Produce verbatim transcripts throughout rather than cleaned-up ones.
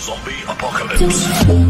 Zombie Apocalypse.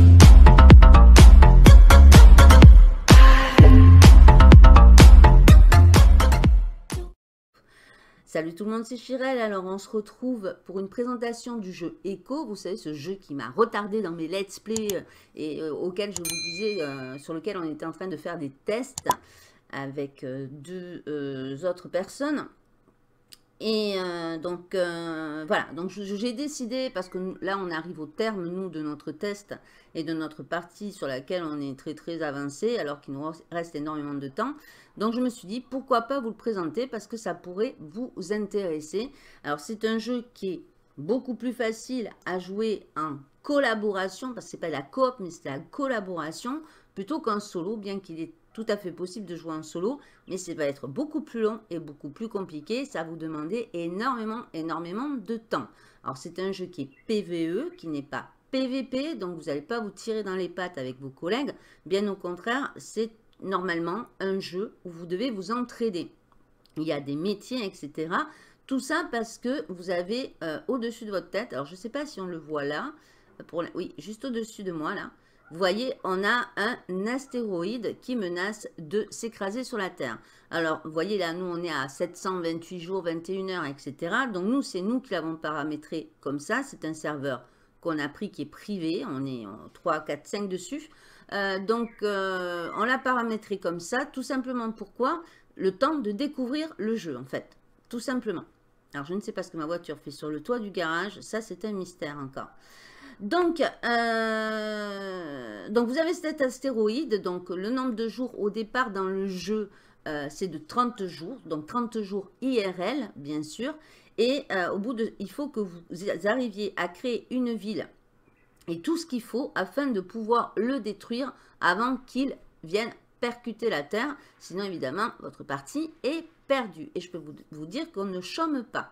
Salut tout le monde, c'est Chirel. Alors on se retrouve pour une présentation du jeu Echo. Vous savez, ce jeu qui m'a retardé dans mes let's play et euh, auquel je vous disais, euh, sur lequel on était en train de faire des tests avec euh, deux euh, autres personnes. Et euh, donc euh, voilà, donc j'ai décidé, parce que nous, là on arrive au terme nous de notre test et de notre partie sur laquelle on est très très avancé alors qu'il nous reste énormément de temps. Donc je me suis dit pourquoi pas vous le présenter parce que ça pourrait vous intéresser. Alors c'est un jeu qui est beaucoup plus facile à jouer en collaboration, parce que c'est pas la coop mais c'est la collaboration plutôt qu'en solo, bien qu'il est tout à fait possible de jouer en solo, mais ça va être beaucoup plus long et beaucoup plus compliqué. Ça va vous demander énormément, énormément de temps. Alors, c'est un jeu qui est P V E, qui n'est pas P V P, donc vous n'allez pas vous tirer dans les pattes avec vos collègues. Bien au contraire, c'est normalement un jeu où vous devez vous entraider. Il y a des métiers, et cetera. Tout ça parce que vous avez euh, au-dessus de votre tête, alors je ne sais pas si on le voit là, pour, oui, juste au-dessus de moi là, vous voyez, on a un astéroïde qui menace de s'écraser sur la Terre. Alors, vous voyez là, nous, on est à sept cent vingt-huit jours, vingt et une heures, et cetera. Donc, nous, c'est nous qui l'avons paramétré comme ça. C'est un serveur qu'on a pris qui est privé. On est en trois, quatre, cinq dessus. Euh, donc, euh, on l'a paramétré comme ça. Tout simplement pourquoi? Le temps de découvrir le jeu, en fait. Tout simplement. Alors, je ne sais pas ce que ma voiture fait sur le toit du garage. Ça, c'est un mystère encore. Donc, euh, donc, vous avez cet astéroïde, donc le nombre de jours au départ dans le jeu, euh, c'est de trente jours, donc trente jours I R L, bien sûr, et euh, au bout de, il faut que vous arriviez à créer une ville et tout ce qu'il faut afin de pouvoir le détruire avant qu'il vienne percuter la Terre, sinon évidemment, votre partie est perdue, et je peux vous, vous dire qu'on ne chôme pas.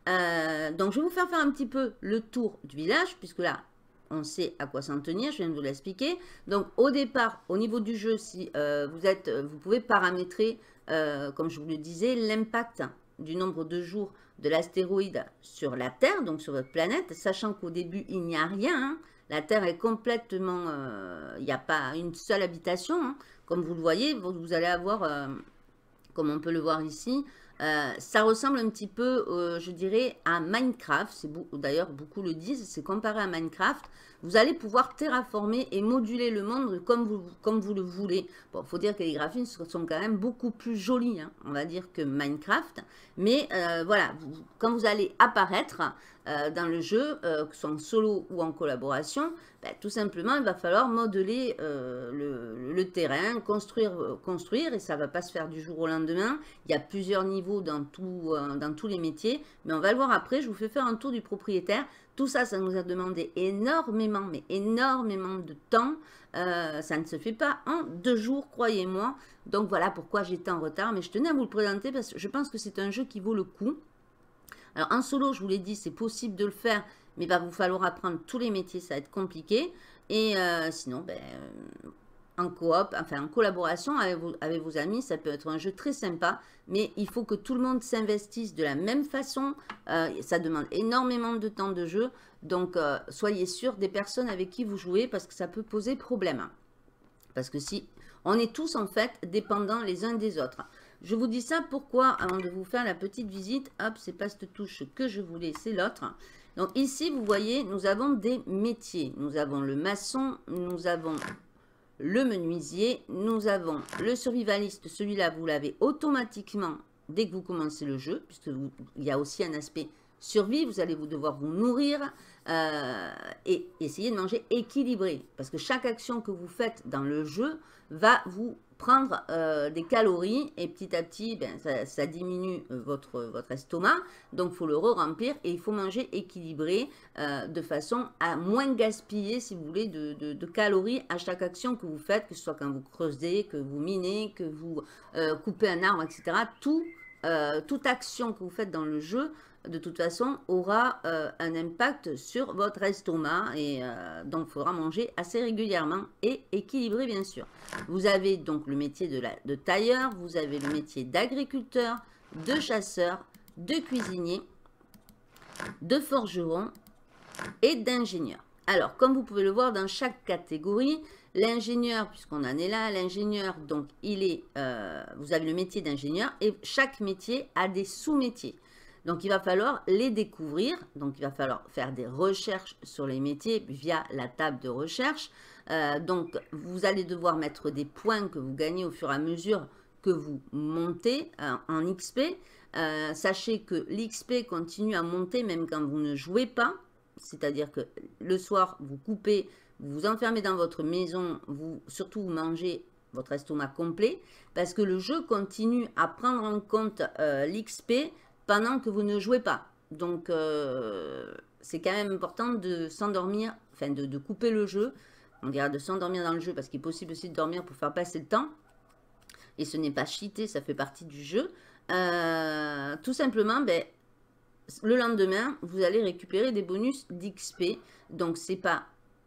Euh, donc, je vais vous faire faire un petit peu le tour du village, puisque là, on sait à quoi s'en tenir, je viens de vous l'expliquer. Donc, au départ, au niveau du jeu, si euh, vous êtes, vous pouvez paramétrer, euh, comme je vous le disais, l'impact du nombre de jours de l'astéroïde sur la Terre, donc sur votre planète, sachant qu'au début, il n'y a rien. Hein. La Terre est complètement... Euh, il n'y a pas une seule habitation. Hein. Comme vous le voyez, vous, vous allez avoir, euh, comme on peut le voir ici, Euh, ça ressemble un petit peu, euh, je dirais, à Minecraft. D'ailleurs, beaucoup le disent, c'est comparé à Minecraft. Vous allez pouvoir terraformer et moduler le monde comme vous, comme vous le voulez. Bon, il faut dire que les graphismes sont quand même beaucoup plus jolis, hein, on va dire, que Minecraft. Mais euh, voilà, vous, quand vous allez apparaître euh, dans le jeu, euh, que ce soit en solo ou en collaboration, ben, tout simplement, il va falloir modeler euh, le, le terrain, construire, euh, construire, et ça ne va pas se faire du jour au lendemain. Il y a plusieurs niveaux dans, tout, euh, dans tous les métiers, mais on va le voir après. Je vous fais faire un tour du propriétaire. Tout ça, ça nous a demandé énormément, mais énormément de temps. Euh, ça ne se fait pas en deux jours, croyez-moi. Donc voilà pourquoi j'étais en retard, mais je tenais à vous le présenter parce que je pense que c'est un jeu qui vaut le coup. Alors en solo, je vous l'ai dit, c'est possible de le faire, mais il va vous falloir apprendre tous les métiers, ça va être compliqué. Et euh, sinon, ben... Euh, en coop, enfin en collaboration avec vos, avec vos amis, ça peut être un jeu très sympa, mais il faut que tout le monde s'investisse de la même façon, euh, ça demande énormément de temps de jeu, donc euh, soyez sûr des personnes avec qui vous jouez, parce que ça peut poser problème, parce que si, on est tous en fait dépendants les uns des autres. Je vous dis ça pourquoi, avant de vous faire la petite visite, hop, c'est pas cette touche que je voulais, c'est l'autre. Donc ici, vous voyez, nous avons des métiers, nous avons le maçon, nous avons... le menuisier, nous avons le survivaliste, celui-là vous l'avez automatiquement dès que vous commencez le jeu, puisque vous, il y a aussi un aspect survie, vous allez vous devoir vous nourrir euh, et essayer de manger équilibré, parce que chaque action que vous faites dans le jeu va vous prendre euh, des calories et petit à petit ben, ça, ça diminue votre, votre estomac, donc il faut le re-remplir et il faut manger équilibré euh, de façon à moins gaspiller, si vous voulez, de, de, de calories à chaque action que vous faites, que ce soit quand vous creusez, que vous minez, que vous euh, coupez un arbre, et cetera. Tout, euh, toute action que vous faites dans le jeu, de toute façon, aura euh, un impact sur votre estomac et euh, donc il faudra manger assez régulièrement et équilibré bien sûr. Vous avez donc le métier de, la, de tailleur, vous avez le métier d'agriculteur, de chasseur, de cuisinier, de forgeron et d'ingénieur. Alors, comme vous pouvez le voir, dans chaque catégorie, l'ingénieur, puisqu'on en est là, l'ingénieur, donc, il est, euh, vous avez le métier d'ingénieur et chaque métier a des sous-métiers. Donc, il va falloir les découvrir. Donc, il va falloir faire des recherches sur les métiers via la table de recherche. Euh, donc, vous allez devoir mettre des points que vous gagnez au fur et à mesure que vous montez euh, en X P. Euh, sachez que l'X P continue à monter même quand vous ne jouez pas. C'est-à-dire que le soir, vous coupez, vous vous enfermez dans votre maison, vous surtout vous mangez votre estomac complet, parce que le jeu continue à prendre en compte euh, l'X P pendant que vous ne jouez pas. Donc, euh, c'est quand même important de s'endormir, enfin de, de couper le jeu. On dirait de s'endormir dans le jeu, parce qu'il est possible aussi de dormir pour faire passer le temps. Et ce n'est pas cheaté, ça fait partie du jeu. Euh, tout simplement, ben, le lendemain, vous allez récupérer des bonus d'X P. Donc, c'est pas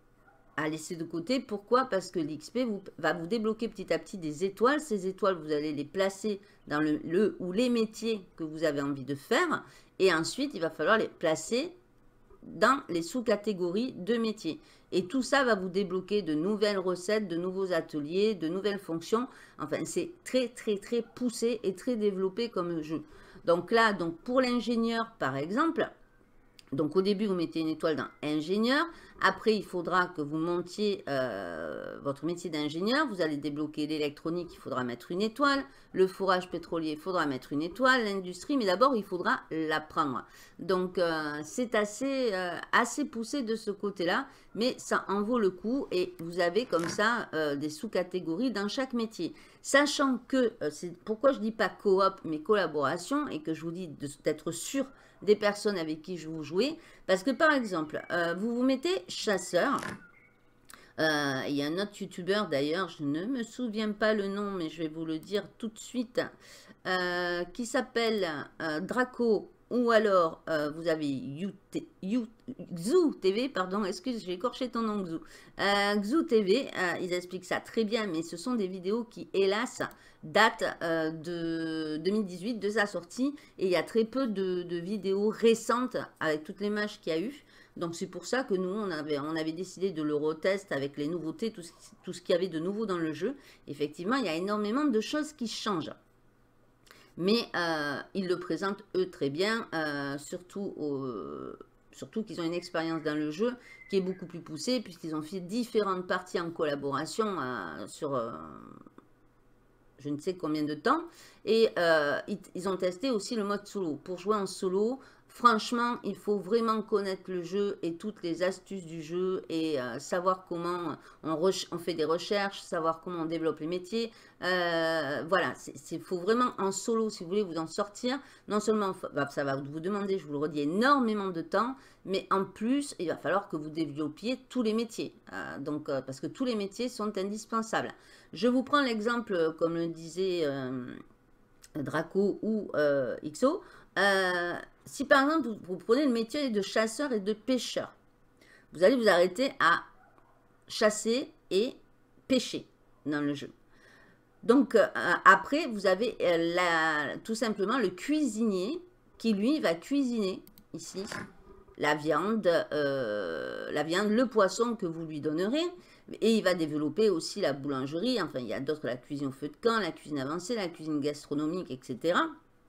à laisser de côté. Pourquoi? Parce que l'X P vous, va vous débloquer petit à petit des étoiles. Ces étoiles, vous allez les placer dans le, le ou les métiers que vous avez envie de faire. Et ensuite, il va falloir les placer dans les sous-catégories de métiers. Et tout ça va vous débloquer de nouvelles recettes, de nouveaux ateliers, de nouvelles fonctions. Enfin, c'est très, très, très poussé et très développé comme jeu. Donc là, donc pour l'ingénieur, par exemple, donc au début, vous mettez une étoile dans ingénieur. Après, il faudra que vous montiez euh, votre métier d'ingénieur. Vous allez débloquer l'électronique, il faudra mettre une étoile. Le forage pétrolier, il faudra mettre une étoile. L'industrie, mais d'abord, il faudra l'apprendre. Donc, euh, c'est assez, euh, assez poussé de ce côté-là, mais ça en vaut le coup. Et vous avez comme ça euh, des sous-catégories dans chaque métier. Sachant que, euh, c'est pourquoi je ne dis pas coop, mais collaboration, et que je vous dis d'être sûr des personnes avec qui je vous jouez. Parce que par exemple, euh, vous vous mettez chasseur. Euh, il y a un autre youtubeur d'ailleurs, je ne me souviens pas le nom, mais je vais vous le dire tout de suite, euh, qui s'appelle euh, Draco. Ou alors, euh, vous avez you, you, Xu T V, pardon, excuse, j'ai écorché ton nom, Xu. Euh, Xu T V, euh, ils expliquent ça très bien, mais ce sont des vidéos qui, hélas, datent euh, de deux mille dix-huit, de sa sortie, et il y a très peu de, de vidéos récentes avec toutes les matchs qu'il y a eu. Donc, c'est pour ça que nous, on avait, on avait décidé de l'Eurotest avec les nouveautés, tout ce, tout ce qu'il y avait de nouveau dans le jeu. Effectivement, il y a énormément de choses qui changent. Mais euh, ils le présentent eux très bien, euh, surtout, au, surtout qu'ils ont une expérience dans le jeu qui est beaucoup plus poussée, puisqu'ils ont fait différentes parties en collaboration euh, sur euh, je ne sais combien de temps. Et euh, ils, ils ont testé aussi le mode solo. Pour jouer en solo, franchement, il faut vraiment connaître le jeu et toutes les astuces du jeu et euh, savoir comment on, on fait des recherches, savoir comment on développe les métiers. Euh, voilà, il faut vraiment en solo, si vous voulez vous en sortir. Non seulement bah, ça va vous demander, je vous le redis, énormément de temps, mais en plus, il va falloir que vous développiez tous les métiers. Euh, donc, euh, parce que tous les métiers sont indispensables. Je vous prends l'exemple, comme le disait euh, Draco ou euh, X O. Euh, si par exemple, vous, vous prenez le métier de chasseur et de pêcheur, vous allez vous arrêter à chasser et pêcher dans le jeu. Donc, euh, après, vous avez euh, la, tout simplement le cuisinier qui, lui, va cuisiner ici la viande, euh, la viande, le poisson que vous lui donnerez. Et il va développer aussi la boulangerie. Enfin, il y a d'autres, la cuisine au feu de camp, la cuisine avancée, la cuisine gastronomique, et cetera.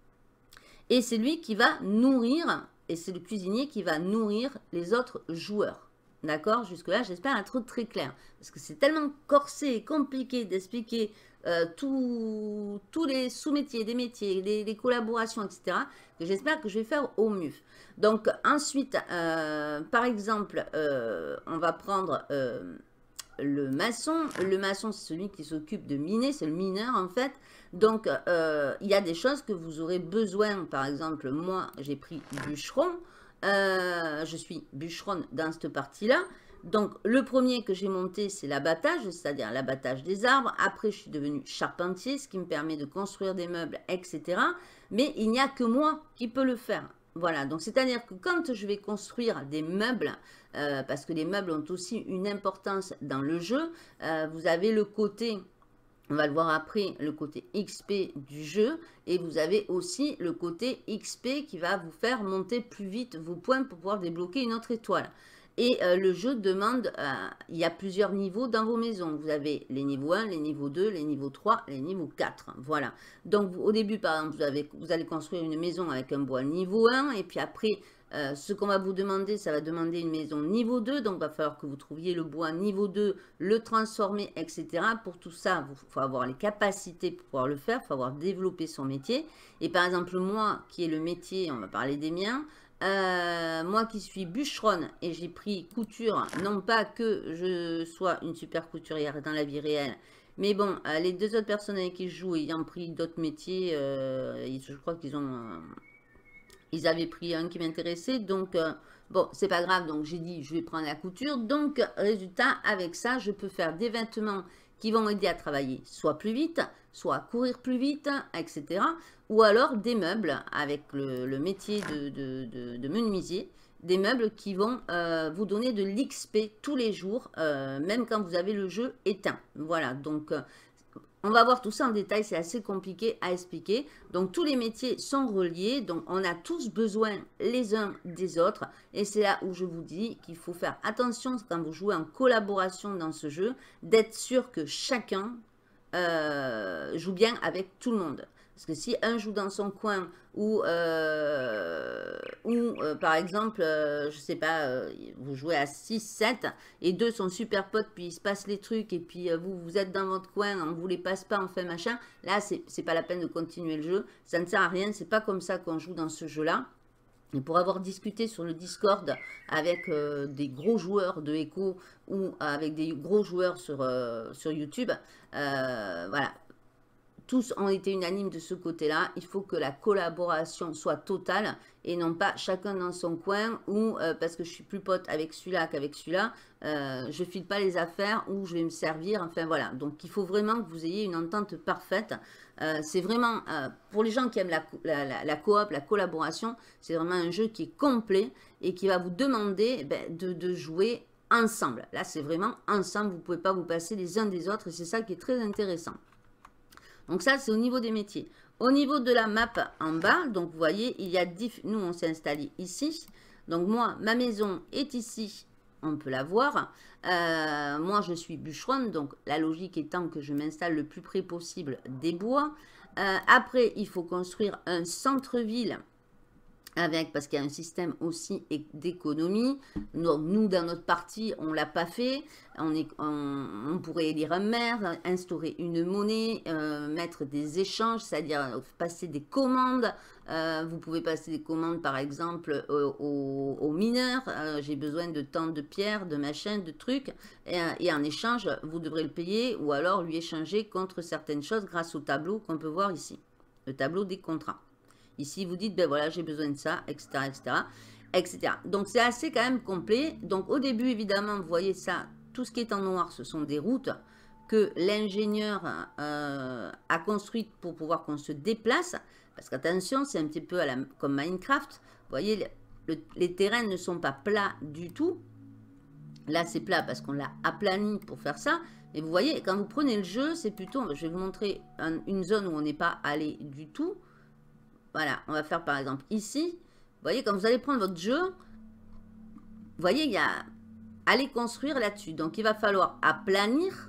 Et c'est lui qui va nourrir, et c'est le cuisinier qui va nourrir les autres joueurs. D'accord? Jusque-là, j'espère être très clair. Parce que c'est tellement corsé et compliqué d'expliquer euh, tous les sous-métiers, des métiers, les, les collaborations, et cetera, que j'espère que je vais faire au mieux. Donc, ensuite, euh, par exemple, euh, on va prendre euh, le maçon. Le maçon, c'est celui qui s'occupe de miner, c'est le mineur en fait. Donc, euh, il y a des choses que vous aurez besoin. Par exemple, moi, j'ai pris bûcheron. Euh, je suis bûcheronne dans cette partie-là. Donc, le premier que j'ai monté, c'est l'abattage, c'est-à-dire l'abattage des arbres. Après, je suis devenue charpentier, ce qui me permet de construire des meubles, et cetera. Mais il n'y a que moi qui peux le faire. Voilà, donc c'est-à-dire que quand je vais construire des meubles, euh, parce que les meubles ont aussi une importance dans le jeu, euh, vous avez le côté... On va le voir après, le côté X P du jeu. Et vous avez aussi le côté X P qui va vous faire monter plus vite vos points pour pouvoir débloquer une autre étoile. Et euh, le jeu demande, euh, il y a plusieurs niveaux dans vos maisons. Vous avez les niveaux un, les niveaux deux, les niveaux trois, les niveaux quatre. Voilà. Donc au début, par exemple, vous, avez, vous allez construire une maison avec un bois niveau un. Et puis après, euh, ce qu'on va vous demander, ça va demander une maison niveau deux. Donc il va falloir que vous trouviez le bois niveau deux, le transformer, et cetera. Pour tout ça, il faut avoir les capacités pour pouvoir le faire. Il faut avoir développé son métier. Et par exemple, moi, qui est le métier, on va parler des miens. Euh, moi qui suis bûcheronne et j'ai pris couture, non pas que je sois une super couturière dans la vie réelle, mais bon, euh, les deux autres personnes avec qui je joue ayant pris d'autres métiers, euh, je crois qu'ils ont, euh, ils avaient pris un qui m'intéressait, donc euh, bon, c'est pas grave, donc j'ai dit je vais prendre la couture, donc résultat, avec ça, je peux faire des vêtements qui vont aider à travailler soit plus vite, soit à courir plus vite, et cetera. Ou alors des meubles avec le, le métier de, de, de, de menuisier, des meubles qui vont euh, vous donner de l'X P tous les jours, euh, même quand vous avez le jeu éteint. Voilà, donc euh, on va voir tout ça en détail, c'est assez compliqué à expliquer. Donc tous les métiers sont reliés, donc on a tous besoin les uns des autres. Et c'est là où je vous dis qu'il faut faire attention quand vous jouez en collaboration dans ce jeu, d'être sûr que chacun euh, joue bien avec tout le monde. Parce que si un joue dans son coin ou, euh, ou euh, par exemple, euh, je sais pas, euh, vous jouez à six, sept et deux sont super potes, puis il se passe les trucs et puis euh, vous, vous êtes dans votre coin, on vous les passe pas, enfin machin, là c'est pas la peine de continuer le jeu, ça ne sert à rien, c'est pas comme ça qu'on joue dans ce jeu-là. Et pour avoir discuté sur le Discord avec euh, des gros joueurs de Echo ou avec des gros joueurs sur, euh, sur YouTube, euh, voilà. Tous ont été unanimes de ce côté-là. Il faut que la collaboration soit totale et non pas chacun dans son coin ou euh, parce que je suis plus pote avec celui-là qu'avec celui-là, euh, je file pas les affaires ou je vais me servir. Enfin voilà. Donc il faut vraiment que vous ayez une entente parfaite. Euh, c'est vraiment, euh, pour les gens qui aiment la, la, la, la coop, la collaboration, c'est vraiment un jeu qui est complet et qui va vous demander ben, de, de jouer ensemble. Là, c'est vraiment ensemble. Vous ne pouvez pas vous passer les uns des autres et c'est ça qui est très intéressant. Donc ça, c'est au niveau des métiers. Au niveau de la map en bas, donc vous voyez, il y a diff... nous, on s'est installé ici. Donc moi, ma maison est ici, on peut la voir. Euh, moi, je suis bûcheronne, donc la logique étant que je m'installe le plus près possible des bois. Euh, après, il faut construire un centre-ville avec, parce qu'il y a un système aussi d'économie. Nous, nous, dans notre partie, on ne l'a pas fait. On, est, on, on pourrait élire un maire, instaurer une monnaie, euh, mettre des échanges, c'est-à-dire passer des commandes. Euh, vous pouvez passer des commandes, par exemple, euh, aux, aux mineurs. Euh, J'ai besoin de tant de pierres, de machins, de trucs. Et, et en échange, vous devrez le payer ou alors lui échanger contre certaines choses grâce au tableau qu'on peut voir ici. Le tableau des contrats. Ici, vous dites, ben voilà, j'ai besoin de ça, et cetera, et cetera, et cetera. Donc, c'est assez quand même complet. Donc, au début, évidemment, vous voyez ça, tout ce qui est en noir, ce sont des routes que l'ingénieur euh, a construites pour pouvoir qu'on se déplace. Parce qu'attention, c'est un petit peu à la, comme Minecraft. Vous voyez, le, le, les terrains ne sont pas plats du tout. Là, c'est plat parce qu'on l'a aplani pour faire ça. Et vous voyez, quand vous prenez le jeu, c'est plutôt, je vais vous montrer un, une zone où on n'est pas allé du tout. Voilà, on va faire par exemple ici. Vous voyez, quand vous allez prendre votre jeu, vous voyez, il y a aller construire là-dessus. Donc, il va falloir aplanir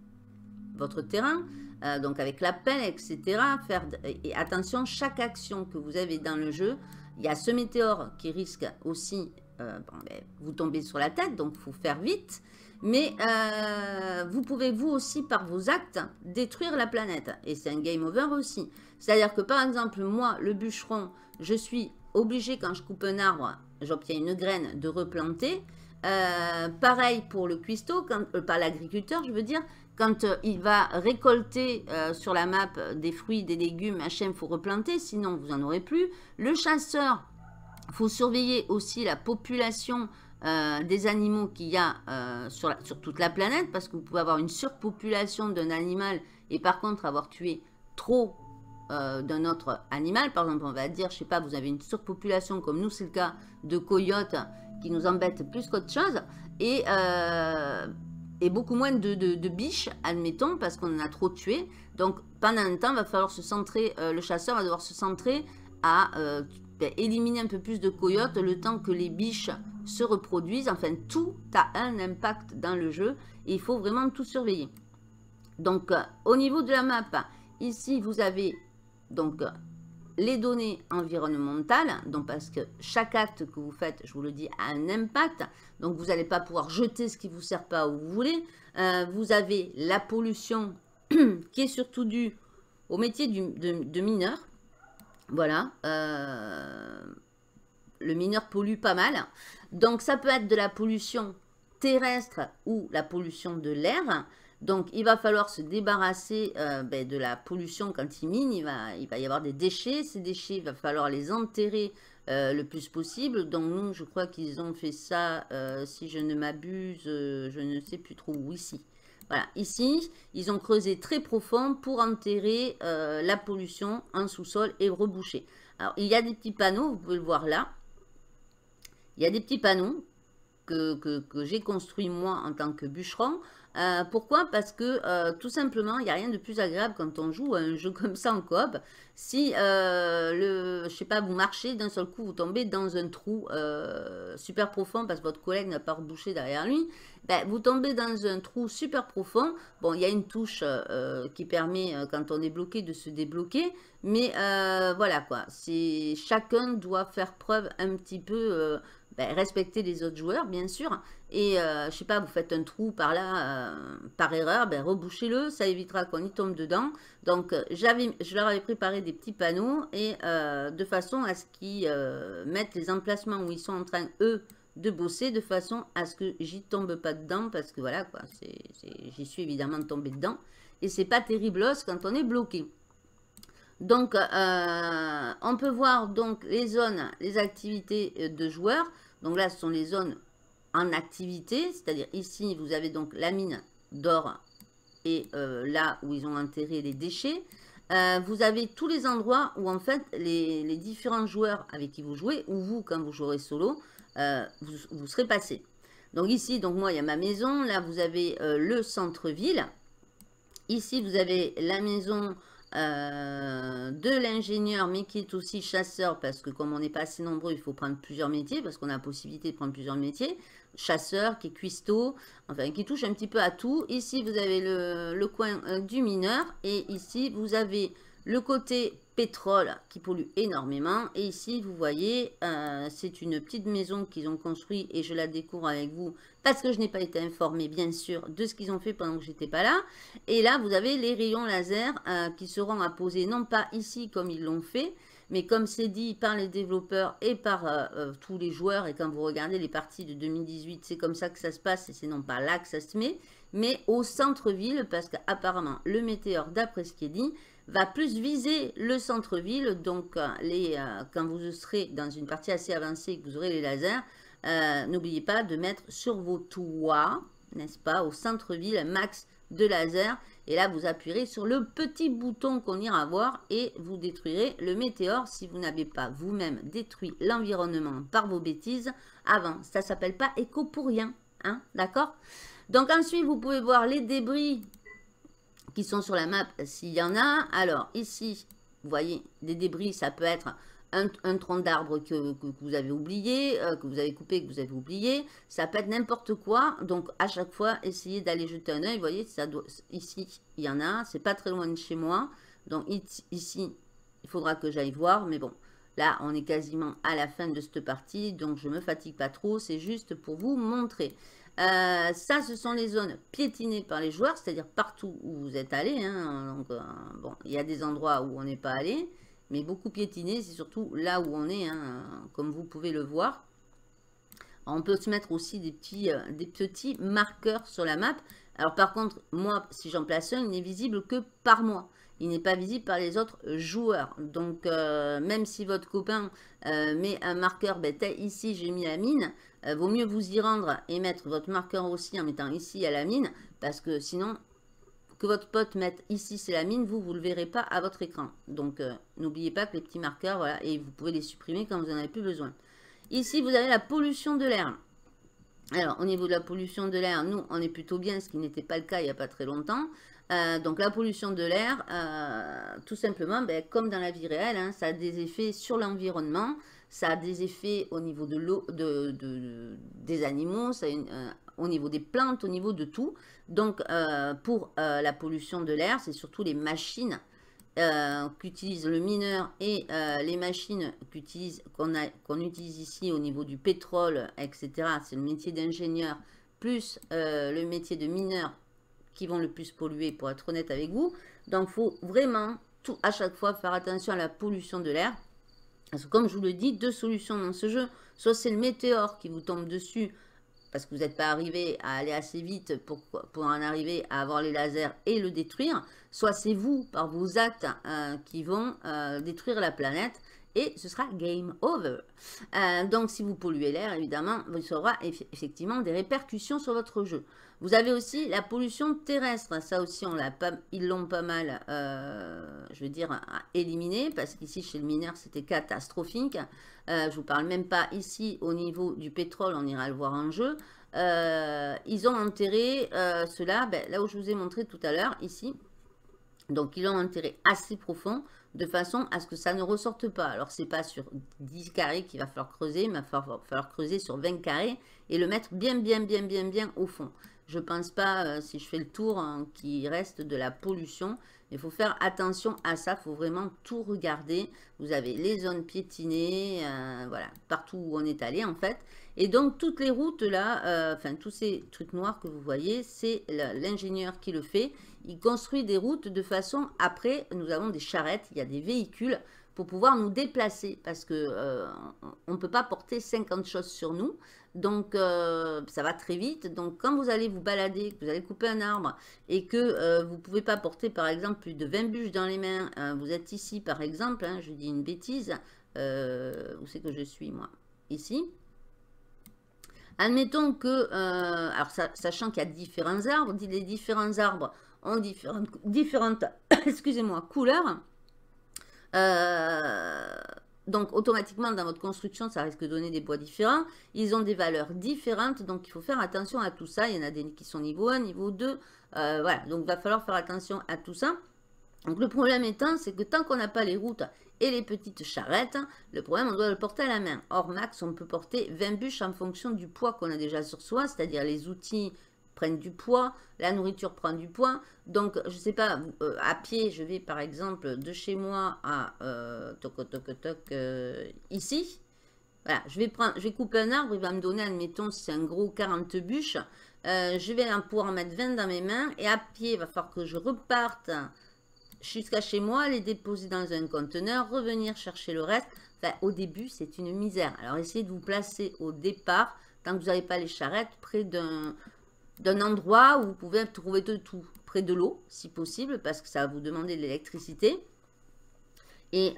votre terrain, euh, donc avec la pelle, et cetera. Faire, et attention, chaque action que vous avez dans le jeu, il y a ce météore qui risque aussi, euh, bon, ben, vous tomber sur la tête, donc il faut faire vite. Mais euh, vous pouvez vous aussi, par vos actes, détruire la planète. Et c'est un game over aussi. C'est-à-dire que par exemple, moi, le bûcheron, je suis obligé quand je coupe un arbre, j'obtiens une graine de replanter. Euh, pareil pour le cuistot, quand, euh, pas l'agriculteur, je veux dire, quand euh, il va récolter euh, sur la map des fruits, des légumes, machin, il faut replanter, sinon vous n'en aurez plus. Le chasseur, il faut surveiller aussi la population Euh, des animaux qu'il y a euh, sur, la, sur toute la planète, parce que vous pouvez avoir une surpopulation d'un animal et par contre avoir tué trop euh, d'un autre animal. Par exemple, on va dire, je sais pas, vous avez une surpopulation comme nous, c'est le cas de coyotes qui nous embêtent plus qu'autre chose et, euh, et beaucoup moins de, de, de biches, admettons, parce qu'on en a trop tué. Donc pendant un temps, il va falloir se centrer, euh, le chasseur va devoir se centrer à euh, ben, éliminer un peu plus de coyotes le temps que les biches se reproduisent. Enfin, tout a un impact dans le jeu et il faut vraiment tout surveiller. Donc, euh, au niveau de la map, ici, vous avez donc les données environnementales. Donc, parce que chaque acte que vous faites, je vous le dis, a un impact. Donc, vous n'allez pas pouvoir jeter ce qui ne vous sert pas où vous voulez. Euh, vous avez la pollution qui est surtout due au métier du, de, de mineur. Voilà. Euh, le mineur pollue pas mal. Donc, ça peut être de la pollution terrestre ou la pollution de l'air. Donc, il va falloir se débarrasser euh, ben, de la pollution quand il mine. Il va, il va y avoir des déchets. Ces déchets, il va falloir les enterrer euh, le plus possible. Donc, nous, je crois qu'ils ont fait ça, euh, si je ne m'abuse, euh, je ne sais plus trop où, ici. Voilà, ici, ils ont creusé très profond pour enterrer euh, la pollution en sous-sol et reboucher. Alors, il y a des petits panneaux, vous pouvez le voir là. Il y a des petits panneaux que, que, que j'ai construits moi en tant que bûcheron. Euh, pourquoi? Parce que euh, tout simplement, il n'y a rien de plus agréable quand on joue à un jeu comme ça en coop. Si, euh, le, je sais pas, vous marchez, d'un seul coup, vous tombez dans un trou euh, super profond parce que votre collègue n'a pas rebouché derrière lui, ben, vous tombez dans un trou super profond. Bon, il y a une touche euh, qui permet, euh, quand on est bloqué, de se débloquer. Mais euh, voilà quoi, chacun doit faire preuve un petit peu... Euh, Ben, respectez les autres joueurs, bien sûr. Et, euh, je sais pas, vous faites un trou par là, euh, par erreur, ben, rebouchez-le, ça évitera qu'on y tombe dedans. Donc, j'avais, je leur avais préparé des petits panneaux, et euh, de façon à ce qu'ils euh, mettent les emplacements où ils sont en train, eux, de bosser, de façon à ce que j'y tombe pas dedans, parce que voilà, quoi, j'y suis évidemment tombé dedans. Et c'est pas terrible quand on est bloqué. Donc, euh, on peut voir donc les zones, les activités de joueurs. Donc là, ce sont les zones en activité, c'est-à-dire ici, vous avez donc la mine d'or et euh, là où ils ont enterré les déchets. Euh, vous avez tous les endroits où en fait les, les différents joueurs avec qui vous jouez, ou vous quand vous jouerez solo, euh, vous, vous serez passé. Donc ici, donc moi, il y a ma maison. Là, vous avez euh, le centre-ville. Ici, vous avez la maison... Euh, de l'ingénieur, mais qui est aussi chasseur, parce que comme on n'est pas assez nombreux, il faut prendre plusieurs métiers, parce qu'on a la possibilité de prendre plusieurs métiers. Chasseur, qui est cuistot, enfin qui touche un petit peu à tout. Ici, vous avez le, le coin euh, du mineur, et ici, vous avez le côté pétrole qui pollue énormément. Et ici, vous voyez, euh, c'est une petite maison qu'ils ont construite, et je la découvre avec vous, parce que je n'ai pas été informée, bien sûr, de ce qu'ils ont fait pendant que j'étais pas là. Et là, vous avez les rayons laser euh, qui seront à poser, non pas ici comme ils l'ont fait, mais comme c'est dit par les développeurs et par euh, euh, tous les joueurs. Et quand vous regardez les parties de deux mille dix-huit, c'est comme ça que ça se passe, et c'est non pas là que ça se met, mais au centre-ville, parce qu'apparemment, le météore, d'après ce qui est dit, va plus viser le centre-ville. Donc, euh, les, euh, quand vous serez dans une partie assez avancée et que vous aurez les lasers, euh, n'oubliez pas de mettre sur vos toits, n'est-ce pas, au centre-ville, max de laser. Et là, vous appuierez sur le petit bouton qu'on ira voir et vous détruirez le météore si vous n'avez pas vous-même détruit l'environnement par vos bêtises avant. Ça ne s'appelle pas éco pour rien, hein, d'accord? Donc ensuite, vous pouvez voir les débris qui sont sur la map s'il y en a. Alors ici, vous voyez, des débris, ça peut être un, un tronc d'arbre que, que, que vous avez oublié, euh, que vous avez coupé, que vous avez oublié. Ça peut être n'importe quoi. Donc à chaque fois, essayez d'aller jeter un œil. Vous voyez, ça doit, ici, il y en a. C'est pas très loin de chez moi. Donc ici, il faudra que j'aille voir. Mais bon, là, on est quasiment à la fin de cette partie. Donc je me fatigue pas trop. C'est juste pour vous montrer. Euh, ça, ce sont les zones piétinées par les joueurs, c'est-à-dire partout où vous êtes allé. Hein. Donc, euh, bon, il y a des endroits où on n'est pas allé, mais beaucoup piétiné, c'est surtout là où on est, hein, comme vous pouvez le voir. On peut se mettre aussi des petits, euh, des petits marqueurs sur la map. Alors, par contre, moi, si j'en place un, il n'est visible que par moi. Il n'est pas visible par les autres joueurs. Donc, euh, même si votre copain euh, met un marqueur, ben, ici, j'ai mis la mine, euh, vaut mieux vous y rendre et mettre votre marqueur aussi en mettant ici à la mine, parce que sinon, que votre pote mette ici, c'est la mine, vous, vous ne le verrez pas à votre écran. Donc, euh, n'oubliez pas que les petits marqueurs, voilà, et vous pouvez les supprimer quand vous n'en avez plus besoin. Ici, vous avez la pollution de l'air. Alors, au niveau de la pollution de l'air, nous, on est plutôt bien, ce qui n'était pas le cas il n'y a pas très longtemps. Euh, donc la pollution de l'air, euh, tout simplement, ben, comme dans la vie réelle, hein, ça a des effets sur l'environnement. ça a des effets au niveau de l'eau, de, de, des animaux, ça a une, euh, au niveau des plantes, au niveau de tout. Donc, euh, pour euh, la pollution de l'air, c'est surtout les machines euh, qu'utilisent le mineur et euh, les machines qu'on qu'on utilise ici au niveau du pétrole, et cetera. C'est le métier d'ingénieur plus euh, le métier de mineur qui vont le plus polluer, pour être honnête avec vous. Donc, il faut vraiment, tout, à chaque fois, faire attention à la pollution de l'air. Parce que, comme je vous le dis, deux solutions dans ce jeu. Soit c'est le météore qui vous tombe dessus, parce que vous n'êtes pas arrivé à aller assez vite pour, pour en arriver à avoir les lasers et le détruire. Soit c'est vous, par vos actes, euh, qui vont euh, détruire la planète. Et ce sera game over. Euh, donc, si vous polluez l'air, évidemment, il y aura eff effectivement des répercussions sur votre jeu. Vous avez aussi la pollution terrestre. Ça aussi, on l'a pas, ils l'ont pas mal, euh, je veux dire, éliminé. Parce qu'ici, chez le mineur, c'était catastrophique. Euh, je ne vous parle même pas ici, au niveau du pétrole, on ira le voir en jeu. Euh, ils ont enterré euh, cela, ben, là où je vous ai montré tout à l'heure, ici. Donc, ils l'ont enterré assez profond, de façon à ce que ça ne ressorte pas. Alors, c'est pas sur dix carrés qu'il va falloir creuser, mais il va falloir, falloir creuser sur vingt carrés et le mettre bien, bien, bien, bien, bien au fond. Je ne pense pas, euh, si je fais le tour, hein, qu'il reste de la pollution. Il faut faire attention à ça, il faut vraiment tout regarder. Vous avez les zones piétinées, euh, voilà, partout où on est allé en fait. Et donc, toutes les routes là, euh, enfin, tous ces trucs noirs que vous voyez, c'est l'ingénieur qui le fait. Il construit des routes de façon, après, nous avons des charrettes, il y a des véhicules pour pouvoir nous déplacer. Parce que euh, on ne peut pas porter cinquante choses sur nous. Donc, euh, ça va très vite. Donc, quand vous allez vous balader, que vous allez couper un arbre et que euh, vous ne pouvez pas porter, par exemple, plus de vingt bûches dans les mains, hein, vous êtes ici, par exemple, hein, je dis une bêtise, euh, où c'est que je suis, moi? Ici. Admettons que, euh, alors, ça, sachant qu'il y a différents arbres, les différents arbres ont différentes, différentes excusez-moi, couleurs. Euh... Donc, automatiquement, dans votre construction, ça risque de donner des bois différents. Ils ont des valeurs différentes, donc il faut faire attention à tout ça. Il y en a des qui sont niveau un, niveau deux. Euh, voilà, donc il va falloir faire attention à tout ça. Donc, le problème étant, c'est que tant qu'on n'a pas les routes et les petites charrettes, le problème, on doit le porter à la main. Or, max, on peut porter vingt bûches en fonction du poids qu'on a déjà sur soi, c'est-à-dire les outils prennent du poids, la nourriture prend du poids. Donc, je ne sais pas, euh, à pied, je vais par exemple de chez moi à euh, toc, toc, toc, euh, ici. Voilà, je vais, prendre, je vais couper un arbre, il va me donner, admettons, si c'est un gros quarante bûches. Euh, je vais en pouvoir en mettre vingt dans mes mains. Et à pied, il va falloir que je reparte jusqu'à chez moi, les déposer dans un conteneur, revenir chercher le reste. Enfin, au début, c'est une misère. Alors, essayez de vous placer au départ, tant que vous n'avez pas les charrettes, près d'un... d'un endroit où vous pouvez trouver de tout, près de l'eau, si possible, parce que ça va vous demander de l'électricité. Et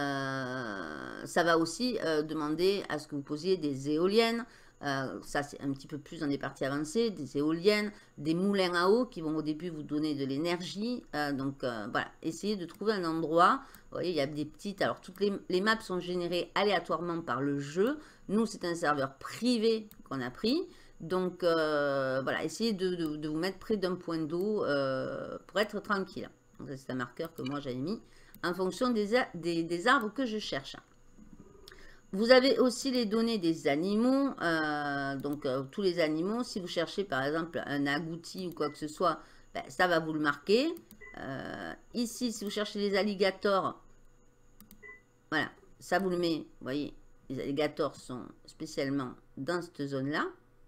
euh, ça va aussi euh, demander à ce que vous posiez des éoliennes. Euh, ça, c'est un petit peu plus dans des parties avancées, des éoliennes, des moulins à eau qui vont au début vous donner de l'énergie. Euh, donc, euh, voilà, essayez de trouver un endroit. Vous voyez, il y a des petites... Alors, toutes les, les maps sont générées aléatoirement par le jeu. Nous, c'est un serveur privé qu'on a pris. Donc, euh, voilà, essayez de, de, de vous mettre près d'un point d'eau euh, pour être tranquille. C'est un marqueur que moi, j'avais mis en fonction des, des, des arbres que je cherche. Vous avez aussi les données des animaux. Euh, donc, euh, tous les animaux, si vous cherchez, par exemple, un agouti ou quoi que ce soit, ben, ça va vous le marquer. Euh, ici, si vous cherchez les alligators, voilà, ça vous le met. Vous voyez, les alligators sont spécialement dans cette zone-là.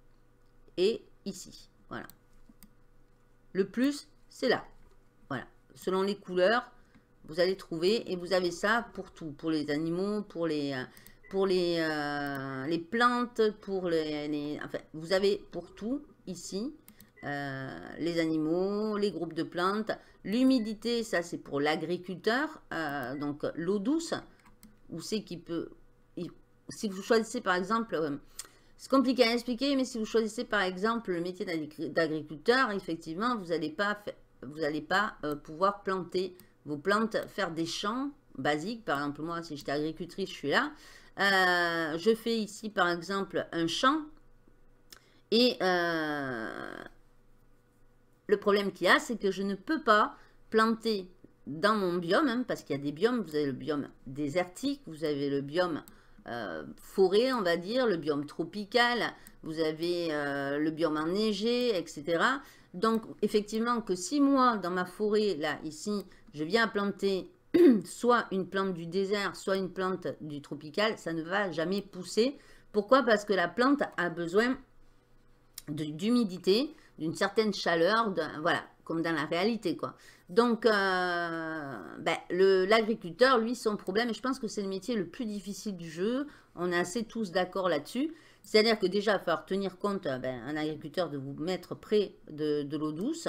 Et ici, voilà. Le plus, c'est là. Voilà. Selon les couleurs, vous allez trouver. Et vous avez ça pour tout. Pour les animaux, pour les, pour les, euh, les plantes, pour les, les... Enfin, vous avez pour tout, ici. Euh, les animaux, les groupes de plantes. L'humidité, ça, c'est pour l'agriculteur. Euh, donc, l'eau douce. Où c'est qu'il peut... Si vous choisissez, par exemple... Euh, c'est compliqué à expliquer, mais si vous choisissez par exemple le métier d'agriculteur, effectivement, vous n'allez pas, vous n'allez pas euh, pouvoir planter vos plantes, faire des champs basiques. Par exemple, moi, si j'étais agricultrice, je suis là. Euh, je fais ici, par exemple, un champ. Et euh, le problème qu'il y a, c'est que je ne peux pas planter dans mon biome, hein, parce qu'il y a des biomes. Vous avez le biome désertique, vous avez le biome euh, forêt, on va dire, le biome tropical, vous avez euh, le biome enneigé, et cetera. Donc, effectivement, que si moi, dans ma forêt, là, ici, je viens planter soit une plante du désert, soit une plante du tropical, ça ne va jamais pousser. Pourquoi? Parce que la plante a besoin d'humidité, d'une certaine chaleur, voilà, comme dans la réalité, quoi. Donc, euh, ben, l'agriculteur, lui, son problème, et je pense que c'est le métier le plus difficile du jeu, on est assez tous d'accord là-dessus, c'est-à-dire que déjà, il va falloir tenir compte, ben, un agriculteur, de vous mettre près de, de l'eau douce,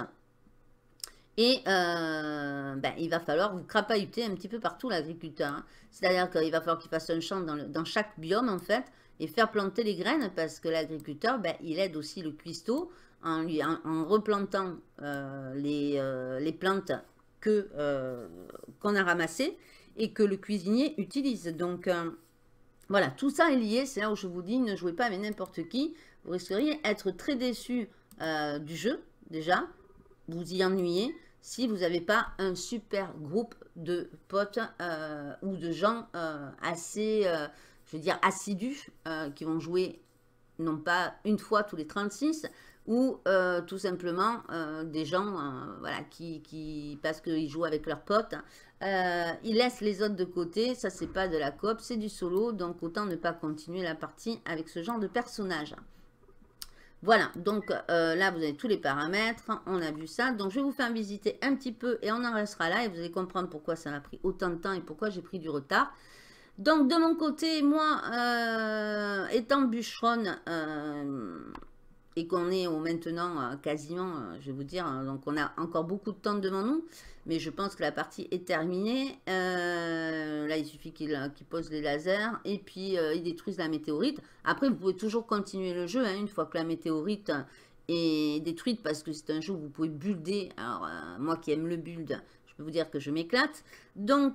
et euh, ben, il va falloir vous crapahuter un petit peu partout, l'agriculteur. Hein. C'est-à-dire qu'il va falloir qu'il fasse un champ dans, le, dans chaque biome, en fait, et faire planter les graines, parce que l'agriculteur, ben, il aide aussi le cuistot en, lui, en, en replantant euh, les, euh, les plantes que euh, qu'on a ramassées et que le cuisinier utilise. Donc, euh, voilà, tout ça est lié. C'est là où je vous dis, ne jouez pas avec n'importe qui. Vous risqueriez d'être très déçu euh, du jeu, déjà. Vous y ennuyez si vous n'avez pas un super groupe de potes euh, ou de gens euh, assez, euh, je veux dire, assidus, euh, qui vont jouer non pas une fois tous les trente-six, ou euh, tout simplement euh, des gens euh, voilà, qui, qui parce qu'ils jouent avec leurs potes, euh, ils laissent les autres de côté, ça c'est pas de la coop, c'est du solo, donc autant ne pas continuer la partie avec ce genre de personnage. Voilà, donc euh, là vous avez tous les paramètres, on a vu ça, donc je vais vous faire visiter un petit peu et on en restera là et vous allez comprendre pourquoi ça m'a pris autant de temps et pourquoi j'ai pris du retard. Donc de mon côté, moi, euh, étant bûcheronne, euh, et qu'on est au maintenant euh, quasiment, euh, je vais vous dire, hein, donc on a encore beaucoup de temps devant nous, mais je pense que la partie est terminée. Euh, là, il suffit qu'il qu'il pose les lasers et puis euh, il détruise la météorite. Après, vous pouvez toujours continuer le jeu, hein, une fois que la météorite est détruite, parce que c'est un jeu où vous pouvez builder. Alors, euh, moi qui aime le build, je peux vous dire que je m'éclate. Donc,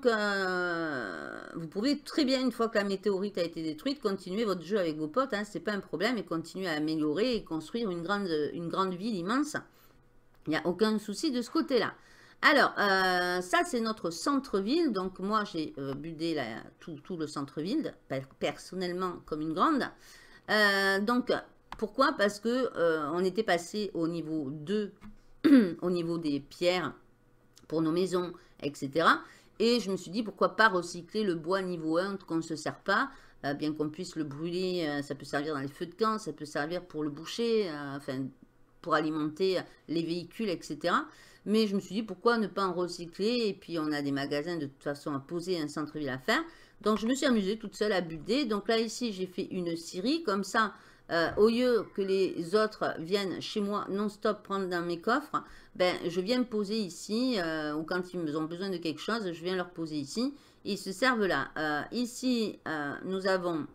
euh, vous pouvez très bien, une fois que la météorite a été détruite, continuer votre jeu avec vos potes. Hein, c'est pas un problème, et continuer à améliorer et construire une grande, une grande ville immense. Il n'y a aucun souci de ce côté-là. Alors, euh, ça, c'est notre centre-ville. Donc, moi, j'ai euh, buildé la, tout, tout le centre-ville, personnellement, comme une grande. Euh, donc, pourquoi? Parce que euh, on était passé au niveau deux, au niveau des pierres, pour nos maisons, et cetera. Et je me suis dit, pourquoi pas recycler le bois niveau un qu'on ne se sert pas, euh, bien qu'on puisse le brûler, euh, ça peut servir dans les feux de camp, ça peut servir pour le boucher, euh, enfin, pour alimenter les véhicules, et cetera. Mais je me suis dit, pourquoi ne pas en recycler? Et puis, on a des magasins de toute façon à poser, un centre-ville à faire. Donc, je me suis amusée toute seule à builder. Donc là, ici, j'ai fait une scierie, comme ça, Euh, au lieu que les autres viennent chez moi non-stop prendre dans mes coffres, ben, je viens me poser ici, euh, ou quand ils ont besoin de quelque chose, je viens leur poser ici, et ils se servent là. Euh, ici, euh, nous avons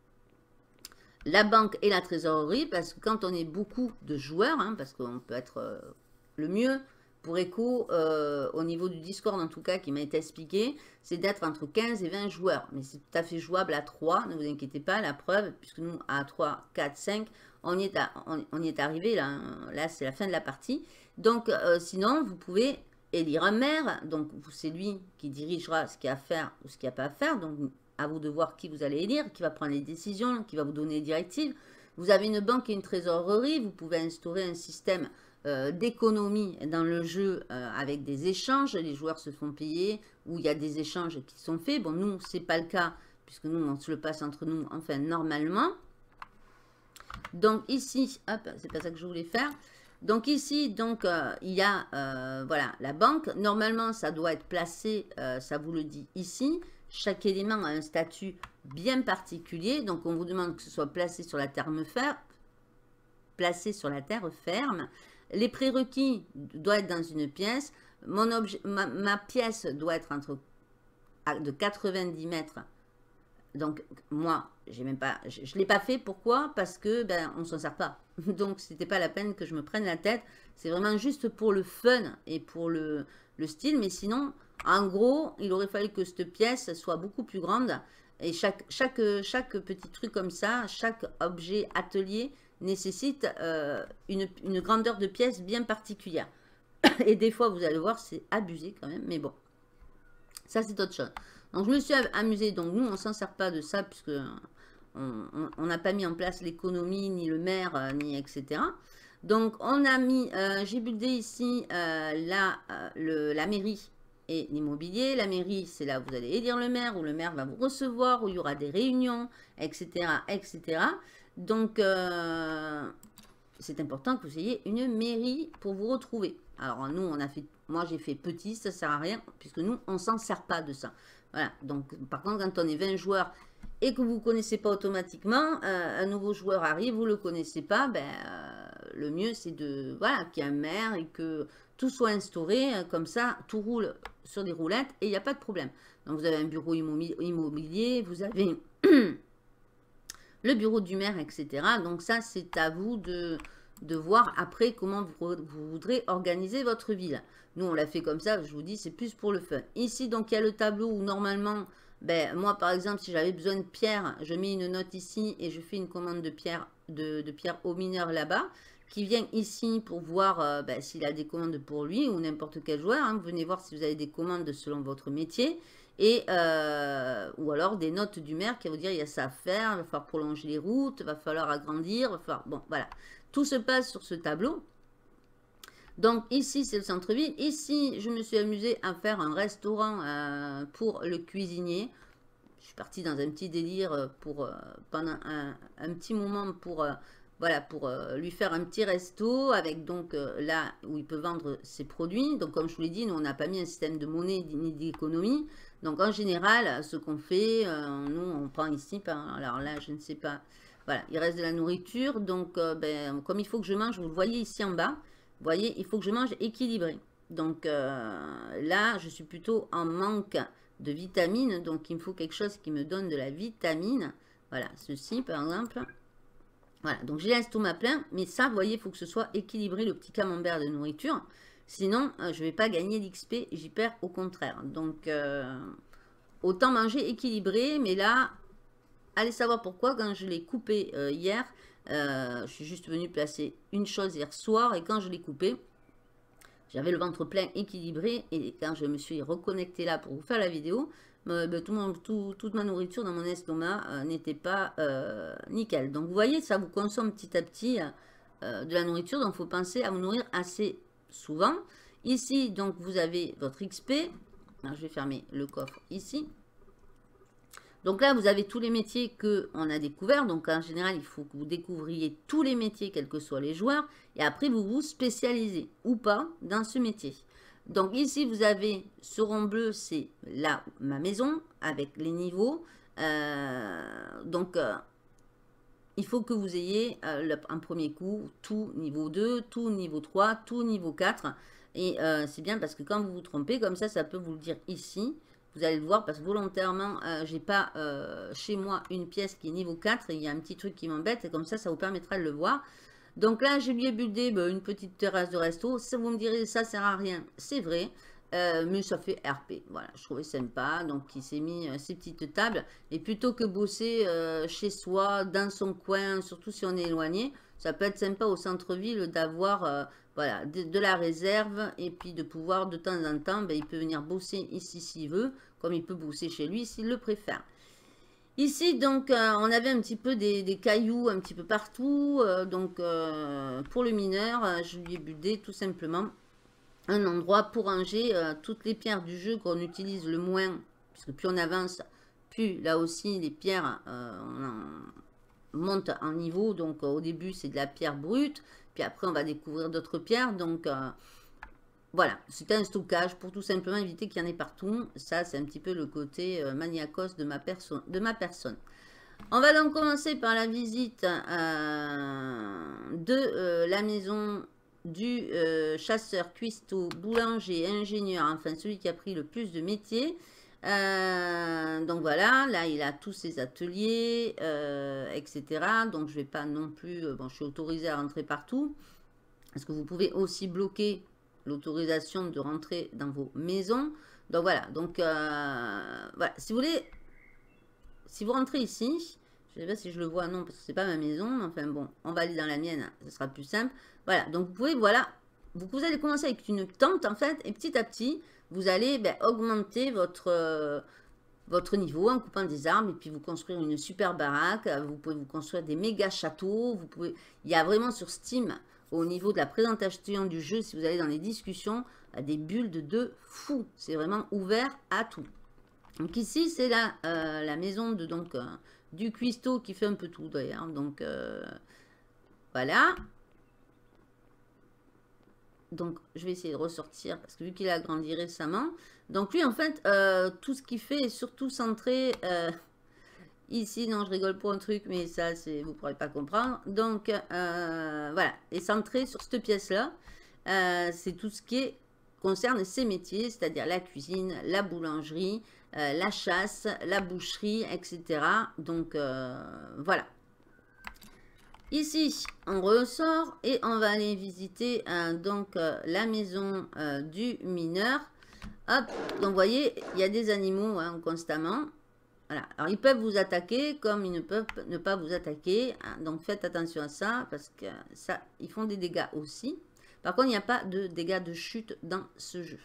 la banque et la trésorerie, parce que quand on est beaucoup de joueurs, hein, parce qu'on peut être euh, le mieux pour Echo, euh, au niveau du Discord en tout cas, qui m'a été expliqué, c'est d'être entre quinze et vingt joueurs. Mais c'est tout à fait jouable à trois, ne vous inquiétez pas, la preuve, puisque nous, à trois, quatre, cinq, on y est, à, on, on y est arrivé, là, hein, là c'est la fin de la partie. Donc, euh, sinon, vous pouvez élire un maire, donc c'est lui qui dirigera ce qu'il y a à faire ou ce qu'il n'y a pas à faire, donc à vous de voir qui vous allez élire, qui va prendre les décisions, qui va vous donner les directives. Vous avez une banque et une trésorerie, vous pouvez instaurer un système Euh, d'économie dans le jeu euh, avec des échanges, les joueurs se font payer, ou il y a des échanges qui sont faits. Bon, nous, c'est pas le cas, puisque nous, on se le passe entre nous, enfin, normalement. Donc, ici, hop, c'est pas ça que je voulais faire. Donc, ici, donc, euh, il y a, euh, voilà, la banque. Normalement, ça doit être placé, euh, ça vous le dit ici. Chaque élément a un statut bien particulier. Donc, on vous demande que ce soit placé sur la terre ferme. Placé sur la terre ferme. Les prérequis doivent être dans une pièce. Mon objet, ma, ma pièce doit être entre de quatre-vingt-dix mètres. Donc, moi, j'ai même pas, je ne l'ai pas fait. Pourquoi? Parce que ben, on ne s'en sert pas. Donc, ce n'était pas la peine que je me prenne la tête. C'est vraiment juste pour le fun et pour le, le style. Mais sinon, en gros, il aurait fallu que cette pièce soit beaucoup plus grande. Et chaque, chaque, chaque petit truc comme ça, chaque objet atelier nécessite euh, une, une grandeur de pièce bien particulière. Et des fois, vous allez voir, c'est abusé quand même, mais bon, ça c'est autre chose. Donc, je me suis amusée. Donc, nous, on ne s'en sert pas de ça, puisque on n'a pas mis en place l'économie, ni le maire, euh, ni et cetera. Donc, on a mis, euh, j'ai buildé ici euh, la, euh, le, la mairie et l'immobilier. La mairie, c'est là où vous allez élire le maire, où le maire va vous recevoir, où il y aura des réunions, et cetera, et cetera. Donc, euh, c'est important que vous ayez une mairie pour vous retrouver. Alors, nous, on a fait, moi, j'ai fait petit, ça ne sert à rien, puisque nous, on ne s'en sert pas de ça. Voilà. Donc, par contre, quand on est vingt joueurs et que vous ne connaissez pas automatiquement, euh, un nouveau joueur arrive, vous ne le connaissez pas, ben, euh, le mieux, c'est de, voilà, qu'il y ait un maire et que tout soit instauré, euh, comme ça, tout roule sur des roulettes et il n'y a pas de problème. Donc, vous avez un bureau immobilier, vous avez le bureau du maire, et cetera. Donc, ça, c'est à vous de, de voir après comment vous, vous voudrez organiser votre ville. Nous, on l'a fait comme ça, je vous dis, c'est plus pour le fun. Ici, donc, il y a le tableau où, normalement, ben, moi, par exemple, si j'avais besoin de pierre, je mets une note ici et je fais une commande de pierre, de, de pierre au mineur là-bas, qui vient ici pour voir euh, ben, s'il a des commandes pour lui ou n'importe quel joueur. Hein. Venez voir si vous avez des commandes selon votre métier. Et, euh, ou alors des notes du maire qui va vous dire il y a ça à faire, il va falloir prolonger les routes, il va falloir agrandir, il va falloir... Bon, voilà. Tout se passe sur ce tableau. Donc ici, c'est le centre-ville. Ici, je me suis amusée à faire un restaurant euh, pour le cuisinier. Je suis partie dans un petit délire pour, euh, pendant un, un petit moment pour... Euh, Voilà, pour euh, lui faire un petit resto avec donc euh, là où il peut vendre ses produits. Donc comme je vous l'ai dit, nous on n'a pas mis un système de monnaie ni d'économie. Donc en général, ce qu'on fait, euh, nous on prend ici, par, alors là je ne sais pas, voilà, il reste de la nourriture. Donc euh, ben, comme il faut que je mange, vous le voyez ici en bas, vous voyez, il faut que je mange équilibré. Donc euh, là, je suis plutôt en manque de vitamines. Donc il me faut quelque chose qui me donne de la vitamine. Voilà, ceci par exemple. Voilà, donc j'ai l'estomac plein, mais ça, vous voyez, il faut que ce soit équilibré, le petit camembert de nourriture. Sinon, euh, je ne vais pas gagner d'X P, j'y perds au contraire. Donc, euh, autant manger équilibré, mais là, allez savoir pourquoi, quand je l'ai coupé euh, hier, euh, je suis juste venue placer une chose hier soir, et quand je l'ai coupé, j'avais le ventre plein équilibré, et quand je me suis reconnectée là pour vous faire la vidéo, Euh, ben, tout mon, tout, toute ma nourriture dans mon estomac euh, n'était pas euh, nickel. Donc vous voyez, ça vous consomme petit à petit euh, de la nourriture, donc il faut penser à vous nourrir assez souvent. Ici, donc vous avez votre X P. Alors, je vais fermer le coffre ici. Donc là, vous avez tous les métiers qu'on a découverts. Donc en général, il faut que vous découvriez tous les métiers, quels que soient les joueurs. Et après, vous vous spécialisez ou pas dans ce métier. Donc ici, vous avez ce rond bleu, c'est là ma maison avec les niveaux. Euh, donc, euh, il faut que vous ayez euh, le, un premier coup tout niveau deux, tout niveau trois, tout niveau quatre. Et euh, c'est bien parce que quand vous vous trompez, comme ça, ça peut vous le dire ici. Vous allez le voir parce que volontairement, euh, j'ai pas euh, chez moi une pièce qui est niveau quatre. Et il y a un petit truc qui m'embête et comme ça, ça vous permettra de le voir. Donc là, je lui ai buildé bah, une petite terrasse de resto. Ça, vous me direz, ça sert à rien. C'est vrai, euh, mais ça fait R P. Voilà, je trouvais sympa. Donc, il s'est mis euh, ces petites tables. Et plutôt que bosser euh, chez soi, dans son coin, surtout si on est éloigné, ça peut être sympa au centre-ville d'avoir euh, voilà, de, de la réserve. Et puis de pouvoir, de temps en temps, bah, il peut venir bosser ici s'il veut, comme il peut bosser chez lui s'il le préfère. Ici, donc, euh, on avait un petit peu des, des cailloux un petit peu partout. Euh, donc, euh, pour le mineur, euh, je lui ai buildé tout simplement un endroit pour ranger euh, toutes les pierres du jeu qu'on utilise le moins. Puisque plus on avance, plus là aussi, les pierres, euh, on en monte en niveau. Donc, euh, au début, c'est de la pierre brute. Puis après, on va découvrir d'autres pierres. Donc, euh, voilà, c'est un stockage pour tout simplement éviter qu'il y en ait partout. Ça, c'est un petit peu le côté euh, maniacos de ma, perso de ma personne. On va donc commencer par la visite euh, de euh, la maison du euh, chasseur, cuistot, boulanger, ingénieur, enfin celui qui a pris le plus de métiers. Euh, donc voilà, là il a tous ses ateliers, euh, et cetera. Donc je ne vais pas non plus, euh, bon je suis autorisée à rentrer partout. Parce que vous pouvez aussi bloquer l'autorisation de rentrer dans vos maisons. Donc voilà, donc euh, voilà, si vous voulez, si vous rentrez ici, je ne sais pas si je le vois, non, parce que c'est pas ma maison, enfin bon, on va aller dans la mienne, ce sera plus simple. Voilà, donc vous pouvez, voilà, vous, vous allez commencer avec une tente en fait, et petit à petit, vous allez ben, augmenter votre, euh, votre niveau en coupant des arbres et puis vous construire une super baraque. Vous pouvez vous construire des méga châteaux. Vous pouvez... Il y a vraiment sur Steam, au niveau de la présentation du jeu, si vous allez dans les discussions, des builds de fou. C'est vraiment ouvert à tout. Donc ici, c'est la, euh, la maison de, donc, euh, du cuistot qui fait un peu tout d'ailleurs. Donc euh, voilà. Donc je vais essayer de ressortir parce que vu qu'il a grandi récemment. Donc lui en fait, euh, tout ce qu'il fait est surtout centré... Euh, ici, non, je rigole pour un truc, mais ça, c'est vous ne pourrez pas comprendre. Donc, euh, voilà, est centré sur cette pièce-là. Euh, c'est tout ce qui est, concerne ces métiers, c'est-à-dire la cuisine, la boulangerie, euh, la chasse, la boucherie, et cetera. Donc, euh, voilà. Ici, on ressort et on va aller visiter euh, donc euh, la maison euh, du mineur. Hop, donc vous voyez, il y a des animaux hein, constamment. Voilà. Alors, ils peuvent vous attaquer comme ils ne peuvent ne pas vous attaquer. Hein. Donc, faites attention à ça parce que ça, ils font des dégâts aussi. Par contre, il n'y a pas de dégâts de chute dans ce jeu.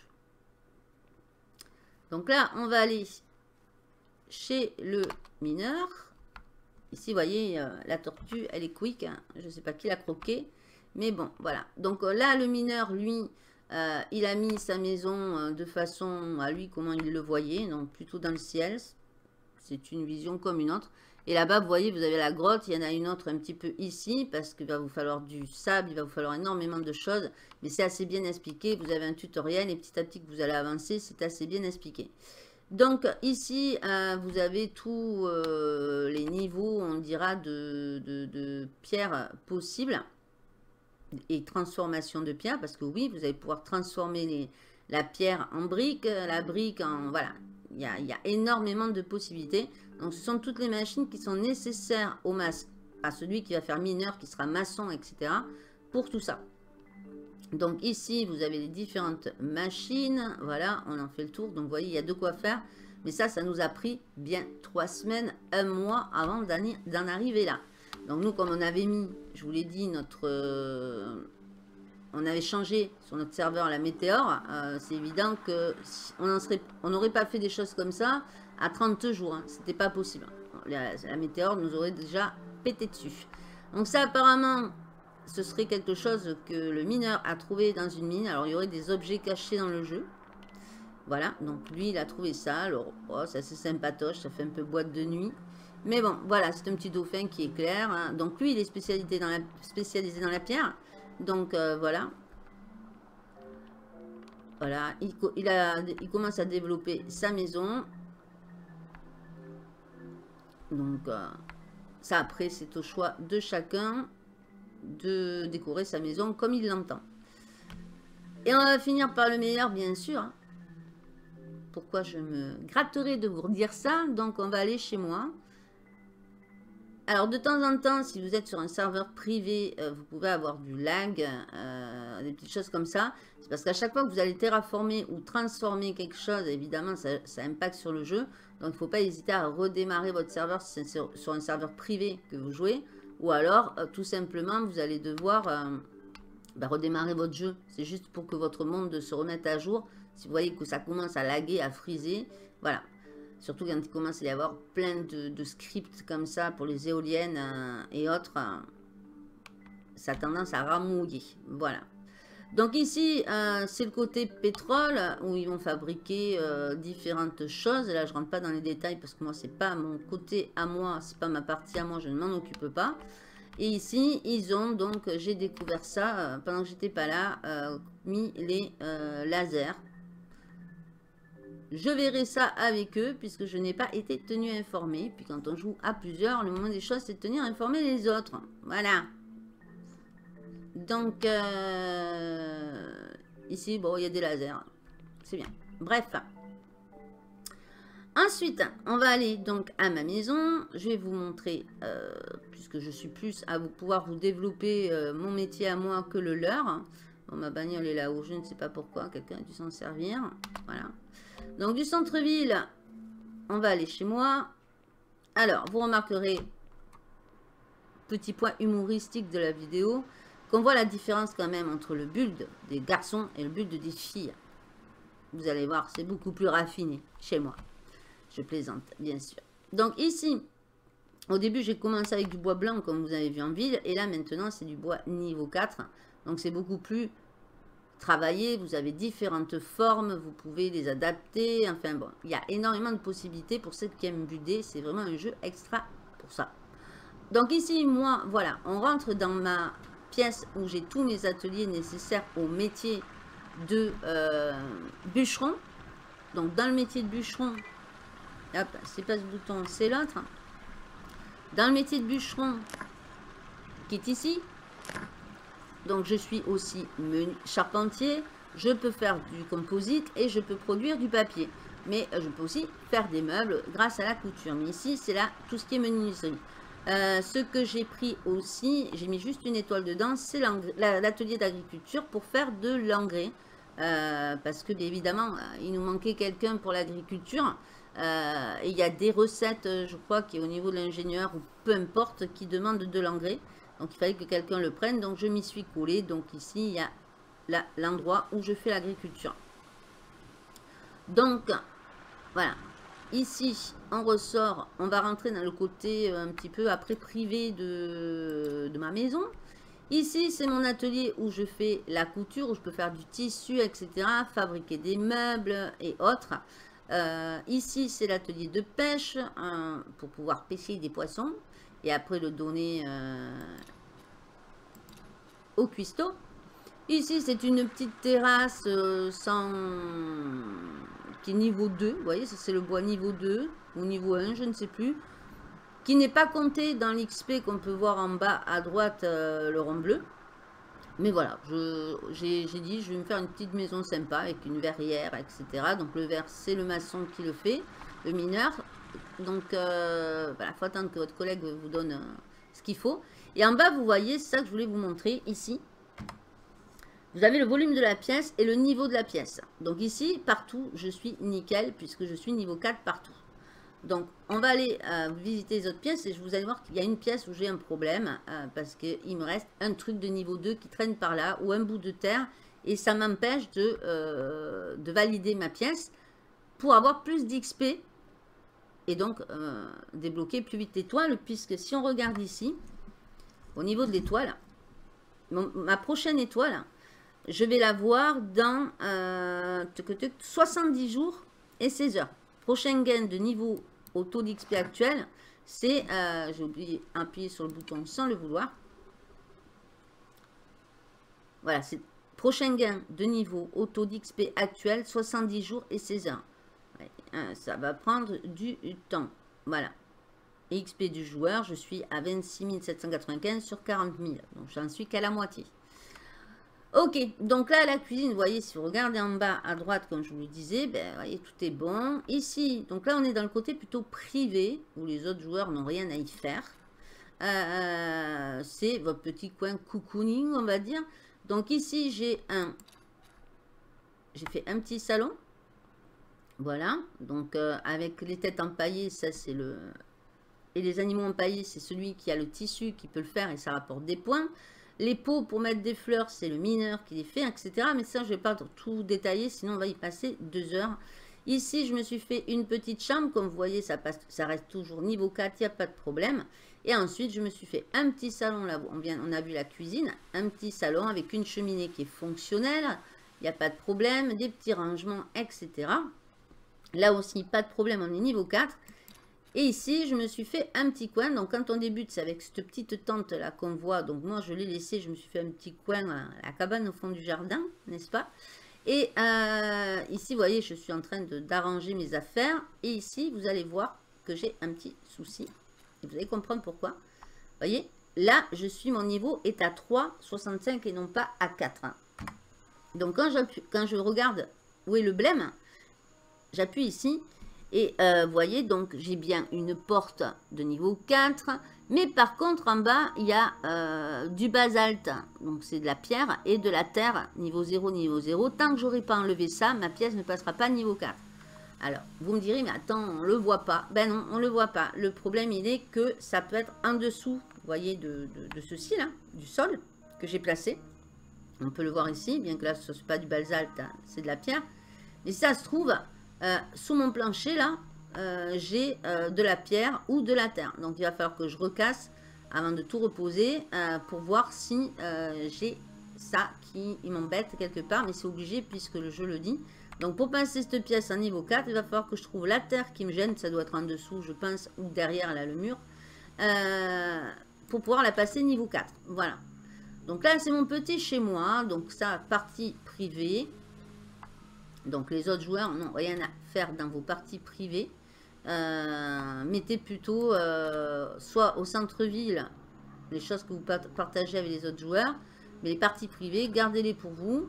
Donc là, on va aller chez le mineur. Ici, vous voyez, euh, la tortue, elle est quick. Hein. Je ne sais pas qui l'a croqué. Mais bon, voilà. Donc euh, là, le mineur, lui, euh, il a mis sa maison euh, de façon à lui, comment il le voyait. Donc, plutôt dans le ciel. C'est une vision comme une autre. Et là-bas, vous voyez, vous avez la grotte. Il y en a une autre un petit peu ici. Parce qu'il va vous falloir du sable. Il va vous falloir énormément de choses. Mais c'est assez bien expliqué. Vous avez un tutoriel. Et petit à petit que vous allez avancer, c'est assez bien expliqué. Donc, ici, euh, vous avez tous euh, les niveaux, on dira, de, de, de pierres possibles. Et transformation de pierre. Parce que oui, vous allez pouvoir transformer les, la pierre en brique. La brique en... Voilà. Il y, a, il y a énormément de possibilités. Donc, ce sont toutes les machines qui sont nécessaires au mas à celui qui va faire mineur, qui sera maçon, et cetera. Pour tout ça. Donc, ici, vous avez les différentes machines. Voilà, on en fait le tour. Donc, vous voyez, il y a de quoi faire. Mais ça, ça nous a pris bien trois semaines, un mois avant d'en arriver là. Donc, nous, comme on avait mis, je vous l'ai dit, notre... Euh, on avait changé sur notre serveur la météore, euh, c'est évident qu'on on n'aurait pas fait des choses comme ça à trente jours. Hein, c'était pas possible. La, la météore nous aurait déjà pété dessus. Donc ça, apparemment, ce serait quelque chose que le mineur a trouvé dans une mine. Alors, il y aurait des objets cachés dans le jeu. Voilà, donc lui, il a trouvé ça. Alors, oh, c'est assez sympatoche, ça fait un peu boîte de nuit. Mais bon, voilà, c'est un petit dauphin qui est clair. Hein. Donc lui, il est spécialisé dans la, spécialisé dans la pierre. Donc, euh, voilà. Voilà, il, il, a, il commence à développer sa maison. Donc, euh, ça, après, c'est au choix de chacun de décorer sa maison comme il l'entend. Et on va finir par le meilleur, bien sûr. Pourquoi je me gratterai de vous redire ça? Donc, on va aller chez moi. Alors, de temps en temps, si vous êtes sur un serveur privé, euh, vous pouvez avoir du lag, euh, des petites choses comme ça. C'est parce qu'à chaque fois que vous allez terraformer ou transformer quelque chose, évidemment, ça, ça impacte sur le jeu. Donc, il ne faut pas hésiter à redémarrer votre serveur si c'est sur, sur un serveur privé que vous jouez. Ou alors, euh, tout simplement, vous allez devoir euh, bah, redémarrer votre jeu. C'est juste pour que votre monde se remette à jour. Si vous voyez que ça commence à laguer, à friser, voilà. Surtout quand il commence à y avoir plein de, de scripts comme ça pour les éoliennes euh, et autres. Euh, ça a tendance à ramouiller. Voilà. Donc ici, euh, c'est le côté pétrole où ils vont fabriquer euh, différentes choses. Et là, je ne rentre pas dans les détails parce que moi, c'est pas mon côté à moi. C'est pas ma partie à moi. Je ne m'en occupe pas. Et ici, ils ont donc, j'ai découvert ça euh, pendant que j'étais pas là, euh, mis les euh, lasers. Je verrai ça avec eux puisque je n'ai pas été tenue informée. Puis quand on joue à plusieurs, le moment des choses, c'est de tenir informé les autres. Voilà. Donc, euh, ici, bon, il y a des lasers. C'est bien. Bref. Ensuite, on va aller donc à ma maison. Je vais vous montrer, euh, puisque je suis plus à vous pouvoir vous développer euh, mon métier à moi que le leur. Bon, ma bagnole est là-haut, je ne sais pas pourquoi. Quelqu'un a dû s'en servir. Voilà. Donc, du centre-ville, on va aller chez moi. Alors, vous remarquerez, petit point humoristique de la vidéo, qu'on voit la différence quand même entre le build des garçons et le build des filles. Vous allez voir, c'est beaucoup plus raffiné chez moi. Je plaisante, bien sûr. Donc ici, au début, j'ai commencé avec du bois blanc, comme vous avez vu en ville. Et là, maintenant, c'est du bois niveau quatre. Donc, c'est beaucoup plus travaillé. Vous avez différentes formes. Vous pouvez les adapter. Enfin, bon, il y a énormément de possibilités pour ceux qui aiment buder. C'est vraiment un jeu extra pour ça. Donc, ici, moi, voilà, on rentre dans ma pièce où j'ai tous mes ateliers nécessaires au métier de euh, bûcheron. Donc, dans le métier de bûcheron, hop, c'est pas ce bouton, c'est l'autre. Dans le métier de bûcheron, qui est ici, donc je suis aussi charpentier, je peux faire du composite et je peux produire du papier. Mais je peux aussi faire des meubles grâce à la couture. Mais ici, c'est là tout ce qui est menuiserie. Euh, ce que j'ai pris aussi, j'ai mis juste une étoile dedans, c'est l'atelier d'agriculture pour faire de l'engrais. Euh, parce que, bien évidemment, il nous manquait quelqu'un pour l'agriculture. Euh, et il y a des recettes, je crois, qui est au niveau de l'ingénieur ou peu importe, qui demandent de l'engrais. Donc, il fallait que quelqu'un le prenne. Donc, je m'y suis collée. Donc, ici, il y a l'endroit où je fais l'agriculture. Donc, voilà. Ici, on ressort. On va rentrer dans le côté un petit peu après privé de, de ma maison. Ici, c'est mon atelier où je fais la couture, où je peux faire du tissu, et cetera. Fabriquer des meubles et autres. Euh, ici, c'est l'atelier de pêche hein, pour pouvoir pêcher des poissons et après le donner euh, au cuistot. Ici, c'est une petite terrasse euh, sans... qui est niveau deux. Vous voyez, ça c'est le bois niveau deux ou niveau un, je ne sais plus. Qui n'est pas compté dans l'X P qu'on peut voir en bas à droite, euh, le rond bleu. Mais voilà, j'ai dit, je vais me faire une petite maison sympa avec une verrière, et cetera. Donc le verre, c'est le maçon qui le fait, le mineur. Donc euh, voilà, il faut attendre que votre collègue vous donne euh, ce qu'il faut. Et en bas, vous voyez, c'est ça que je voulais vous montrer ici. Vous avez le volume de la pièce et le niveau de la pièce. Donc ici, partout, je suis nickel puisque je suis niveau quatre partout. Donc, on va aller euh, visiter les autres pièces et je vous allez voir qu'il y a une pièce où j'ai un problème euh, parce qu'il me reste un truc de niveau deux qui traîne par là ou un bout de terre et ça m'empêche de, euh, de valider ma pièce pour avoir plus d'X P et donc euh, débloquer plus vite l'étoile puisque si on regarde ici, au niveau de l'étoile, ma prochaine étoile, je vais la voir dans euh, soixante-dix jours et seize heures. Prochain gain de niveau au taux d'X P actuel, c'est, euh, j'ai oublié d'appuyer sur le bouton sans le vouloir. Voilà, c'est prochain gain de niveau au taux d'X P actuel, soixante-dix jours et seize heures. Ouais, hein, ça va prendre du temps. Voilà. Et X P du joueur, je suis à vingt-six mille sept cent quatre-vingt-quinze sur quarante mille. Donc, j'en suis qu'à la moitié. Ok, donc là, la cuisine, vous voyez, si vous regardez en bas à droite, comme je vous le disais, ben, vous voyez, tout est bon. Ici, donc là, on est dans le côté plutôt privé, où les autres joueurs n'ont rien à y faire. Euh, c'est votre petit coin cocooning, on va dire. Donc ici, j'ai un... J'ai fait un petit salon. Voilà, donc euh, avec les têtes empaillées, ça c'est le... Et les animaux empaillés, c'est celui qui a le tissu qui peut le faire et ça rapporte des points. Les pots pour mettre des fleurs, c'est le mineur qui les fait, et cetera. Mais ça, je ne vais pas tout détailler, sinon on va y passer deux heures. Ici, je me suis fait une petite chambre. Comme vous voyez, ça, passe, ça reste toujours niveau quatre, il n'y a pas de problème. Et ensuite, je me suis fait un petit salon. Là, on, vient, on a vu la cuisine. Un petit salon avec une cheminée qui est fonctionnelle. Il n'y a pas de problème. Des petits rangements, et cetera. Là aussi, pas de problème, on est niveau quatre. Et ici, je me suis fait un petit coin. Donc, quand on débute, c'est avec cette petite tente là qu'on voit. Donc, moi, je l'ai laissé. Je me suis fait un petit coin à la cabane au fond du jardin, n'est-ce pas? Et euh, ici, vous voyez, je suis en train d'arranger mes affaires. Et ici, vous allez voir que j'ai un petit souci. Et vous allez comprendre pourquoi. Vous voyez, là, je suis, mon niveau est à trois virgule soixante-cinq et non pas à quatre. Donc, quand, quand je regarde où est le blême, j'appuie ici. Et euh, vous voyez, donc j'ai bien une porte de niveau quatre. Mais par contre, en bas, il y a euh, du basalte. Donc c'est de la pierre et de la terre, niveau zéro, niveau zéro. Tant que je n'aurai pas enlevé ça, ma pièce ne passera pas niveau quatre. Alors, vous me direz, mais attends, on ne le voit pas. Ben non, on ne le voit pas. Le problème, il est que ça peut être en dessous, vous voyez, de, de, de ceci, là, du sol que j'ai placé. On peut le voir ici, bien que là, ce n'est pas du basalte, hein, c'est de la pierre. Mais si ça se trouve... Euh, sous mon plancher là, euh, j'ai euh, de la pierre ou de la terre. Donc il va falloir que je recasse avant de tout reposer euh, pour voir si euh, j'ai ça qui m'embête quelque part. Mais c'est obligé puisque le jeu le dit. Donc pour passer cette pièce en niveau quatre, il va falloir que je trouve la terre qui me gêne. Ça doit être en dessous, je pense, ou derrière là le mur. Euh, pour pouvoir la passer niveau quatre. Voilà. Donc là, c'est mon petit chez moi. Donc ça, partie privée. Donc les autres joueurs n'ont rien à faire dans vos parties privées. Euh, mettez plutôt euh, soit au centre-ville les choses que vous partagez avec les autres joueurs. Mais les parties privées, gardez-les pour vous.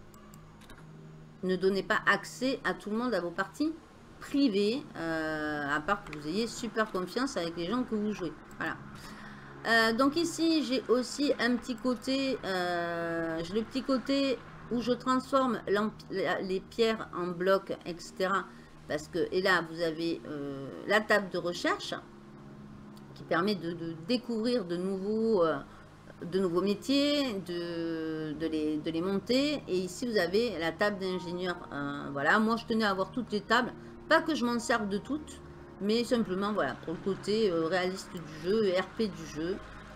Ne donnez pas accès à tout le monde à vos parties privées. Euh, à part que vous ayez super confiance avec les gens que vous jouez. Voilà. Euh, donc ici, j'ai aussi un petit côté. Euh, j'ai le petit côté où je transforme les pierres en blocs, et cetera. Parce que, et là, vous avez euh, la table de recherche qui permet de, de découvrir de nouveaux, euh, de nouveaux métiers, de, de, les, de les monter. Et ici, vous avez la table d'ingénieur. Euh, voilà, moi, je tenais à avoir toutes les tables. Pas que je m'en serve de toutes, mais simplement, voilà, pour le côté euh, réaliste du jeu, R P du jeu.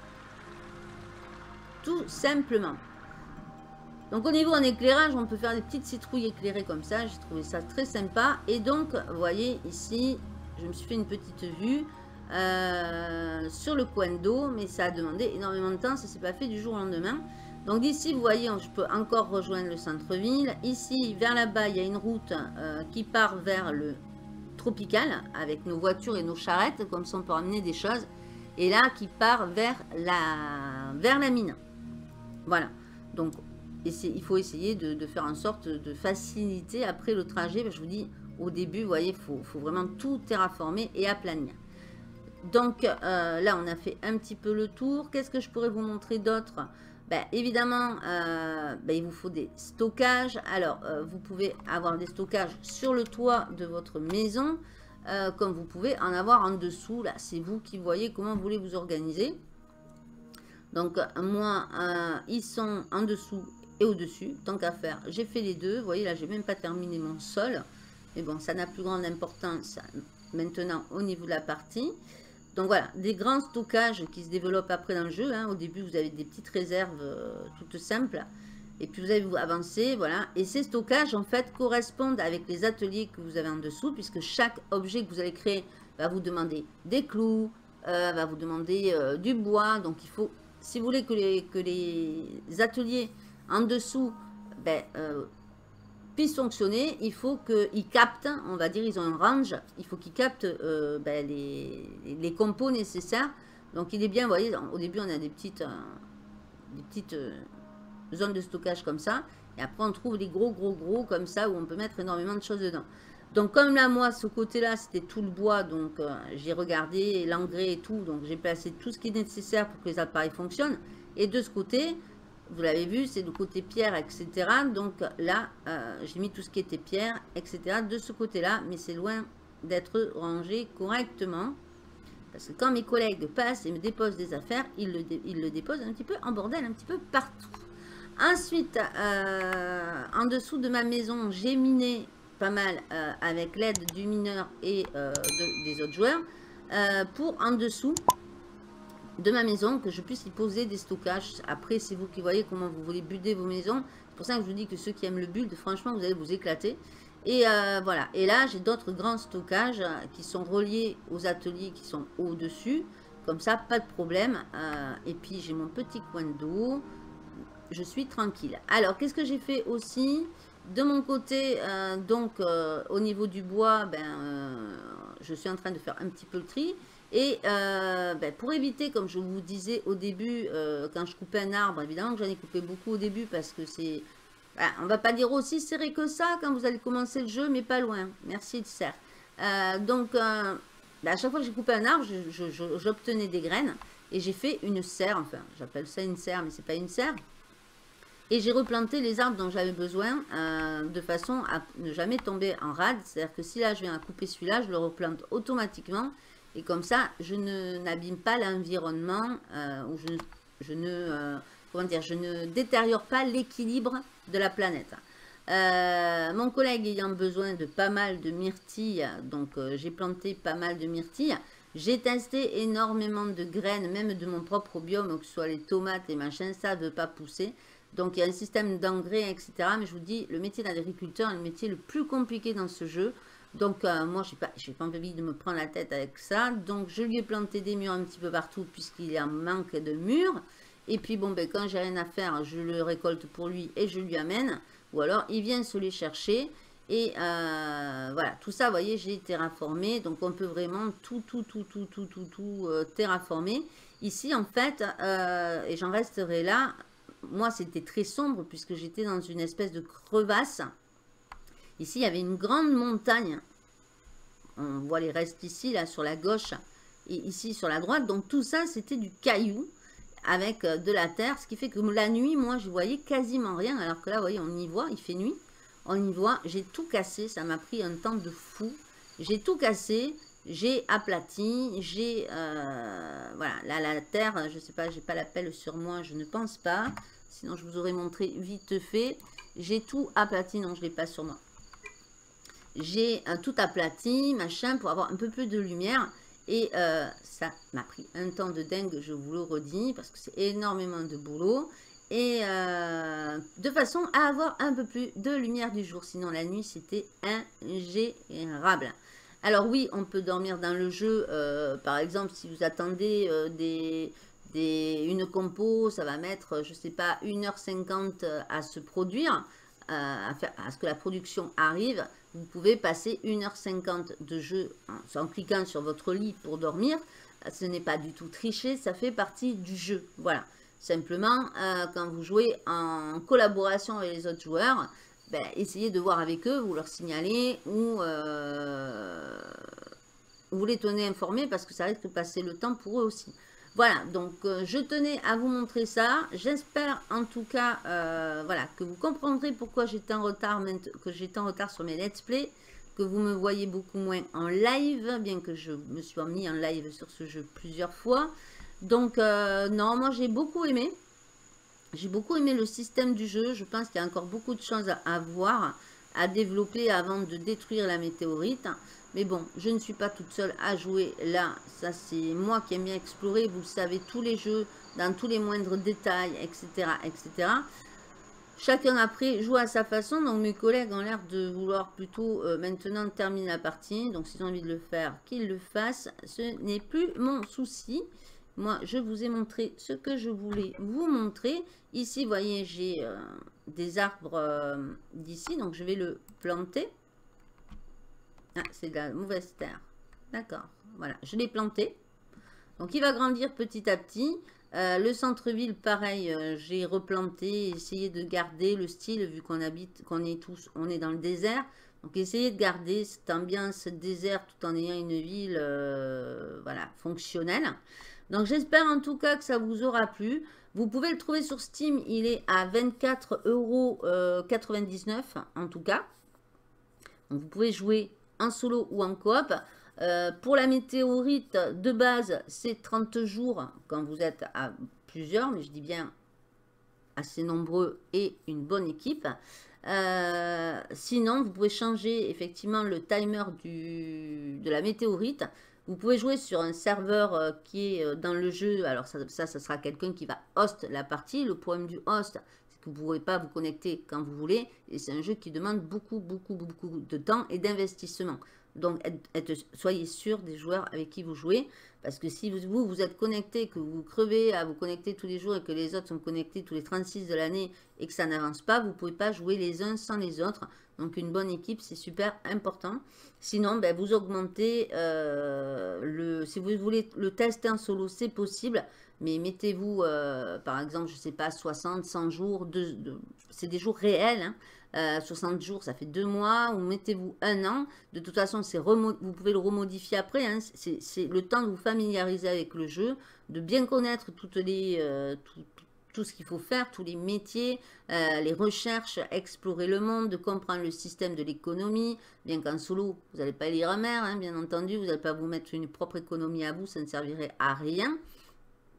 Tout simplement. Donc au niveau en éclairage, on peut faire des petites citrouilles éclairées comme ça. J'ai trouvé ça très sympa. Et donc, vous voyez ici, je me suis fait une petite vue euh, sur le coin d'eau. Mais ça a demandé énormément de temps. Ça ne s'est pas fait du jour au lendemain. Donc ici, vous voyez, je peux encore rejoindre le centre-ville. Ici, vers là-bas, il y a une route euh, qui part vers le tropical. Avec nos voitures et nos charrettes. Comme ça, on peut ramener des choses. Et là, qui part vers la, vers la mine. Voilà. Donc, il faut essayer de, de faire en sorte de faciliter après le trajet. Je vous dis, au début, vous voyez, il faut, faut vraiment tout terraformer et aplanir. Donc euh, là, on a fait un petit peu le tour. Qu'est-ce que je pourrais vous montrer d'autre? Ben, évidemment, euh, ben, il vous faut des stockages. Alors, euh, vous pouvez avoir des stockages sur le toit de votre maison, euh, comme vous pouvez en avoir en dessous. Là, c'est vous qui voyez comment vous voulez vous organiser. Donc, moi, euh, ils sont en dessous et au-dessus, tant qu'à faire, j'ai fait les deux. Vous voyez, là, j'ai même pas terminé mon sol. Mais bon, ça n'a plus grande importance maintenant au niveau de la partie. Donc voilà, des grands stockages qui se développent après dans le jeu. Hein. Au début, vous avez des petites réserves euh, toutes simples. Et puis, vous allez vous avancer, voilà. Et ces stockages, en fait, correspondent avec les ateliers que vous avez en dessous, puisque chaque objet que vous allez créer va vous demander des clous, euh, va vous demander euh, du bois. Donc, il faut, si vous voulez que les, que les ateliers en dessous ben, euh, puissent fonctionner, il faut qu'ils captent, on va dire, ils ont un range, il faut qu'ils captent euh, ben, les, les compos nécessaires. Donc il est bien, vous voyez, au début on a des petites, euh, des petites euh, zones de stockage comme ça, et après on trouve les gros gros gros comme ça, où on peut mettre énormément de choses dedans. Donc comme là, moi, ce côté-là, c'était tout le bois, donc euh, j'ai regardé l'engrais et tout, donc j'ai placé tout ce qui est nécessaire pour que les appareils fonctionnent. Et de ce côté, vous l'avez vu, c'est le côté pierre, et cetera. Donc là, euh, j'ai mis tout ce qui était pierre, et cetera de ce côté-là, mais c'est loin d'être rangé correctement. Parce que quand mes collègues passent et me déposent des affaires, ils le, dé ils le déposent un petit peu en bordel, un petit peu partout. Ensuite, euh, en dessous de ma maison, j'ai miné pas mal euh, avec l'aide du mineur et euh, de, des autres joueurs euh, pour en dessous de ma maison que je puisse y poser des stockages. Après, c'est vous qui voyez comment vous voulez builder vos maisons. C'est pour ça que je vous dis que ceux qui aiment le build, franchement, vous allez vous éclater. Et euh, voilà. Et là, j'ai d'autres grands stockages qui sont reliés aux ateliers qui sont au-dessus. Comme ça, pas de problème. Euh, et puis, j'ai mon petit coin d'eau. Je suis tranquille. Alors, qu'est-ce que j'ai fait aussi? De mon côté, euh, donc, euh, au niveau du bois, ben, euh, je suis en train de faire un petit peu le tri. Et euh, ben, pour éviter, comme je vous disais au début, euh, quand je coupais un arbre, évidemment que j'en ai coupé beaucoup au début parce que c'est... Ben, on va pas dire aussi serré que ça quand vous allez commencer le jeu, mais pas loin. Merci de serre. Euh, donc, euh, ben, à chaque fois que j'ai coupé un arbre, j'obtenais des graines et j'ai fait une serre. Enfin, j'appelle ça une serre, mais c'est pas une serre. Et j'ai replanté les arbres dont j'avais besoin euh, de façon à ne jamais tomber en rade. C'est-à-dire que si là, je viens à couper celui-là, je le replante automatiquement. Et comme ça, je n'abîme pas l'environnement, euh, ou je, je ne, euh, comment dire, je ne détériore pas l'équilibre de la planète. Euh, mon collègue ayant besoin de pas mal de myrtilles, donc euh, j'ai planté pas mal de myrtilles. J'ai testé énormément de graines, même de mon propre biome, que ce soit les tomates et machin, ça ne veut pas pousser. Donc il y a un système d'engrais, et cetera. Mais je vous dis, le métier d'agriculteur est le métier le plus compliqué dans ce jeu. Donc euh, moi, je n'ai pas, pas envie de me prendre la tête avec ça. Donc je lui ai planté des murs un petit peu partout, puisqu'il y a un manque de murs. Et puis bon, ben, quand j'ai rien à faire, je le récolte pour lui et je lui amène. Ou alors, il vient se les chercher. Et euh, voilà, tout ça, vous voyez, j'ai terraformé. Donc, on peut vraiment tout, tout, tout, tout, tout, tout, tout euh, terraformer. Ici, en fait, euh, et j'en resterai là. Moi, c'était très sombre puisque j'étais dans une espèce de crevasse. Ici, il y avait une grande montagne. On voit les restes ici, là, sur la gauche. Et ici, sur la droite. Donc, tout ça, c'était du caillou avec de la terre, ce qui fait que la nuit, moi, je voyais quasiment rien, alors que là, vous voyez, on y voit, il fait nuit, on y voit, j'ai tout cassé, ça m'a pris un temps de fou, j'ai tout cassé, j'ai aplati, j'ai, euh, voilà, là, la terre, je sais pas, j'ai pas la pelle sur moi, je ne pense pas, sinon je vous aurais montré vite fait, j'ai tout aplati, non, je l'ai pas sur moi, j'ai euh, tout aplati, machin, pour avoir un peu plus de lumière. Et euh, ça m'a pris un temps de dingue, je vous le redis, parce que c'est énormément de boulot. Et euh, de façon à avoir un peu plus de lumière du jour. Sinon, la nuit, c'était ingérable. Alors oui, on peut dormir dans le jeu. Euh, par exemple, si vous attendez euh, des, des, une compo, ça va mettre, je sais pas, une heure cinquante à se produire, euh, à, faire, à ce que la production arrive. Vous pouvez passer une heure cinquante de jeu hein, en cliquant sur votre lit pour dormir. Ce n'est pas du tout triché, ça fait partie du jeu. Voilà. Simplement, euh, quand vous jouez en collaboration avec les autres joueurs, ben, essayez de voir avec eux, vous leur signalez ou euh, vous les tenez informés parce que ça risque de passer le temps pour eux aussi. Voilà, donc euh, je tenais à vous montrer ça. J'espère en tout cas euh, voilà, que vous comprendrez pourquoi j'étais en retard, que j'étais en retard sur mes let's play, que vous me voyez beaucoup moins en live, bien que je me suis mis en live sur ce jeu plusieurs fois. Donc euh, non, moi j'ai beaucoup aimé. J'ai beaucoup aimé le système du jeu. Je pense qu'il y a encore beaucoup de choses à, à voir, à développer avant de détruire la météorite. Mais bon, je ne suis pas toute seule à jouer là. Ça, c'est moi qui aime bien explorer. Vous le savez, tous les jeux, dans tous les moindres détails, et cetera, et cetera. Chacun après joue à sa façon. Donc, mes collègues ont l'air de vouloir plutôt euh, maintenant terminer la partie. Donc, s'ils ont envie de le faire, qu'ils le fassent. Ce n'est plus mon souci. Moi, je vous ai montré ce que je voulais vous montrer. Ici, vous voyez, j'ai euh, des arbres euh, d'ici. Donc, je vais le planter. Ah, c'est de la mauvaise terre. D'accord. Voilà, je l'ai planté. Donc, il va grandir petit à petit. Euh, le centre-ville, pareil, euh, j'ai replanté, essayé de garder le style, vu qu'on habite, qu'on est tous, on est dans le désert. Donc, essayez de garder cette ambiance désert tout en ayant une ville, euh, voilà, fonctionnelle. Donc, j'espère en tout cas que ça vous aura plu. Vous pouvez le trouver sur Steam, il est à vingt-quatre euros quatre-vingt-dix-neuf en tout cas. Donc, vous pouvez jouer en solo ou en coop. Euh, pour la météorite de base, c'est trente jours quand vous êtes à plusieurs, mais je dis bien assez nombreux et une bonne équipe. Euh, sinon, vous pouvez changer effectivement le timer du, de la météorite. Vous pouvez jouer sur un serveur euh, qui est dans le jeu. Alors ça, ça, ça sera quelqu'un qui va host la partie. Le problème du host, c'est que vous ne pourrez pas vous connecter quand vous voulez. Et c'est un jeu qui demande beaucoup, beaucoup, beaucoup de temps et d'investissement. Donc, soyez sûr des joueurs avec qui vous jouez. Parce que si vous, vous êtes connecté, que vous crevez à vous connecter tous les jours et que les autres sont connectés tous les trente-six de l'année et que ça n'avance pas, vous ne pouvez pas jouer les uns sans les autres. Donc, une bonne équipe, c'est super important. Sinon, ben, vous augmentez euh, le... Si vous voulez le tester en solo, c'est possible. Mais mettez-vous, euh, par exemple, je ne sais pas, soixante, cent jours. De, de, c'est des jours réels, hein. Euh, soixante jours, ça fait deux mois, ou mettez-vous un an. De toute façon, vous pouvez le remodifier après. Hein. C'est le temps de vous familiariser avec le jeu, de bien connaître toutes les, euh, tout, tout, tout ce qu'il faut faire, tous les métiers, euh, les recherches, explorer le monde, de comprendre le système de l'économie. Bien qu'en solo, vous n'allez pas lire un maire, hein, bien entendu, vous n'allez pas vous mettre une propre économie à vous, ça ne servirait à rien.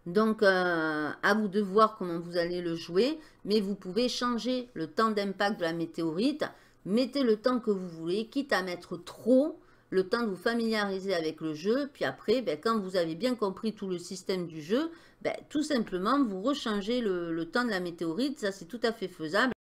Donc, euh, à vous de voir comment vous allez le jouer, mais vous pouvez changer le temps d'impact de la météorite. Mettez le temps que vous voulez, quitte à mettre trop, le temps de vous familiariser avec le jeu. Puis après, ben, quand vous avez bien compris tout le système du jeu, ben, tout simplement, vous rechangez le, le temps de la météorite. Ça, c'est tout à fait faisable.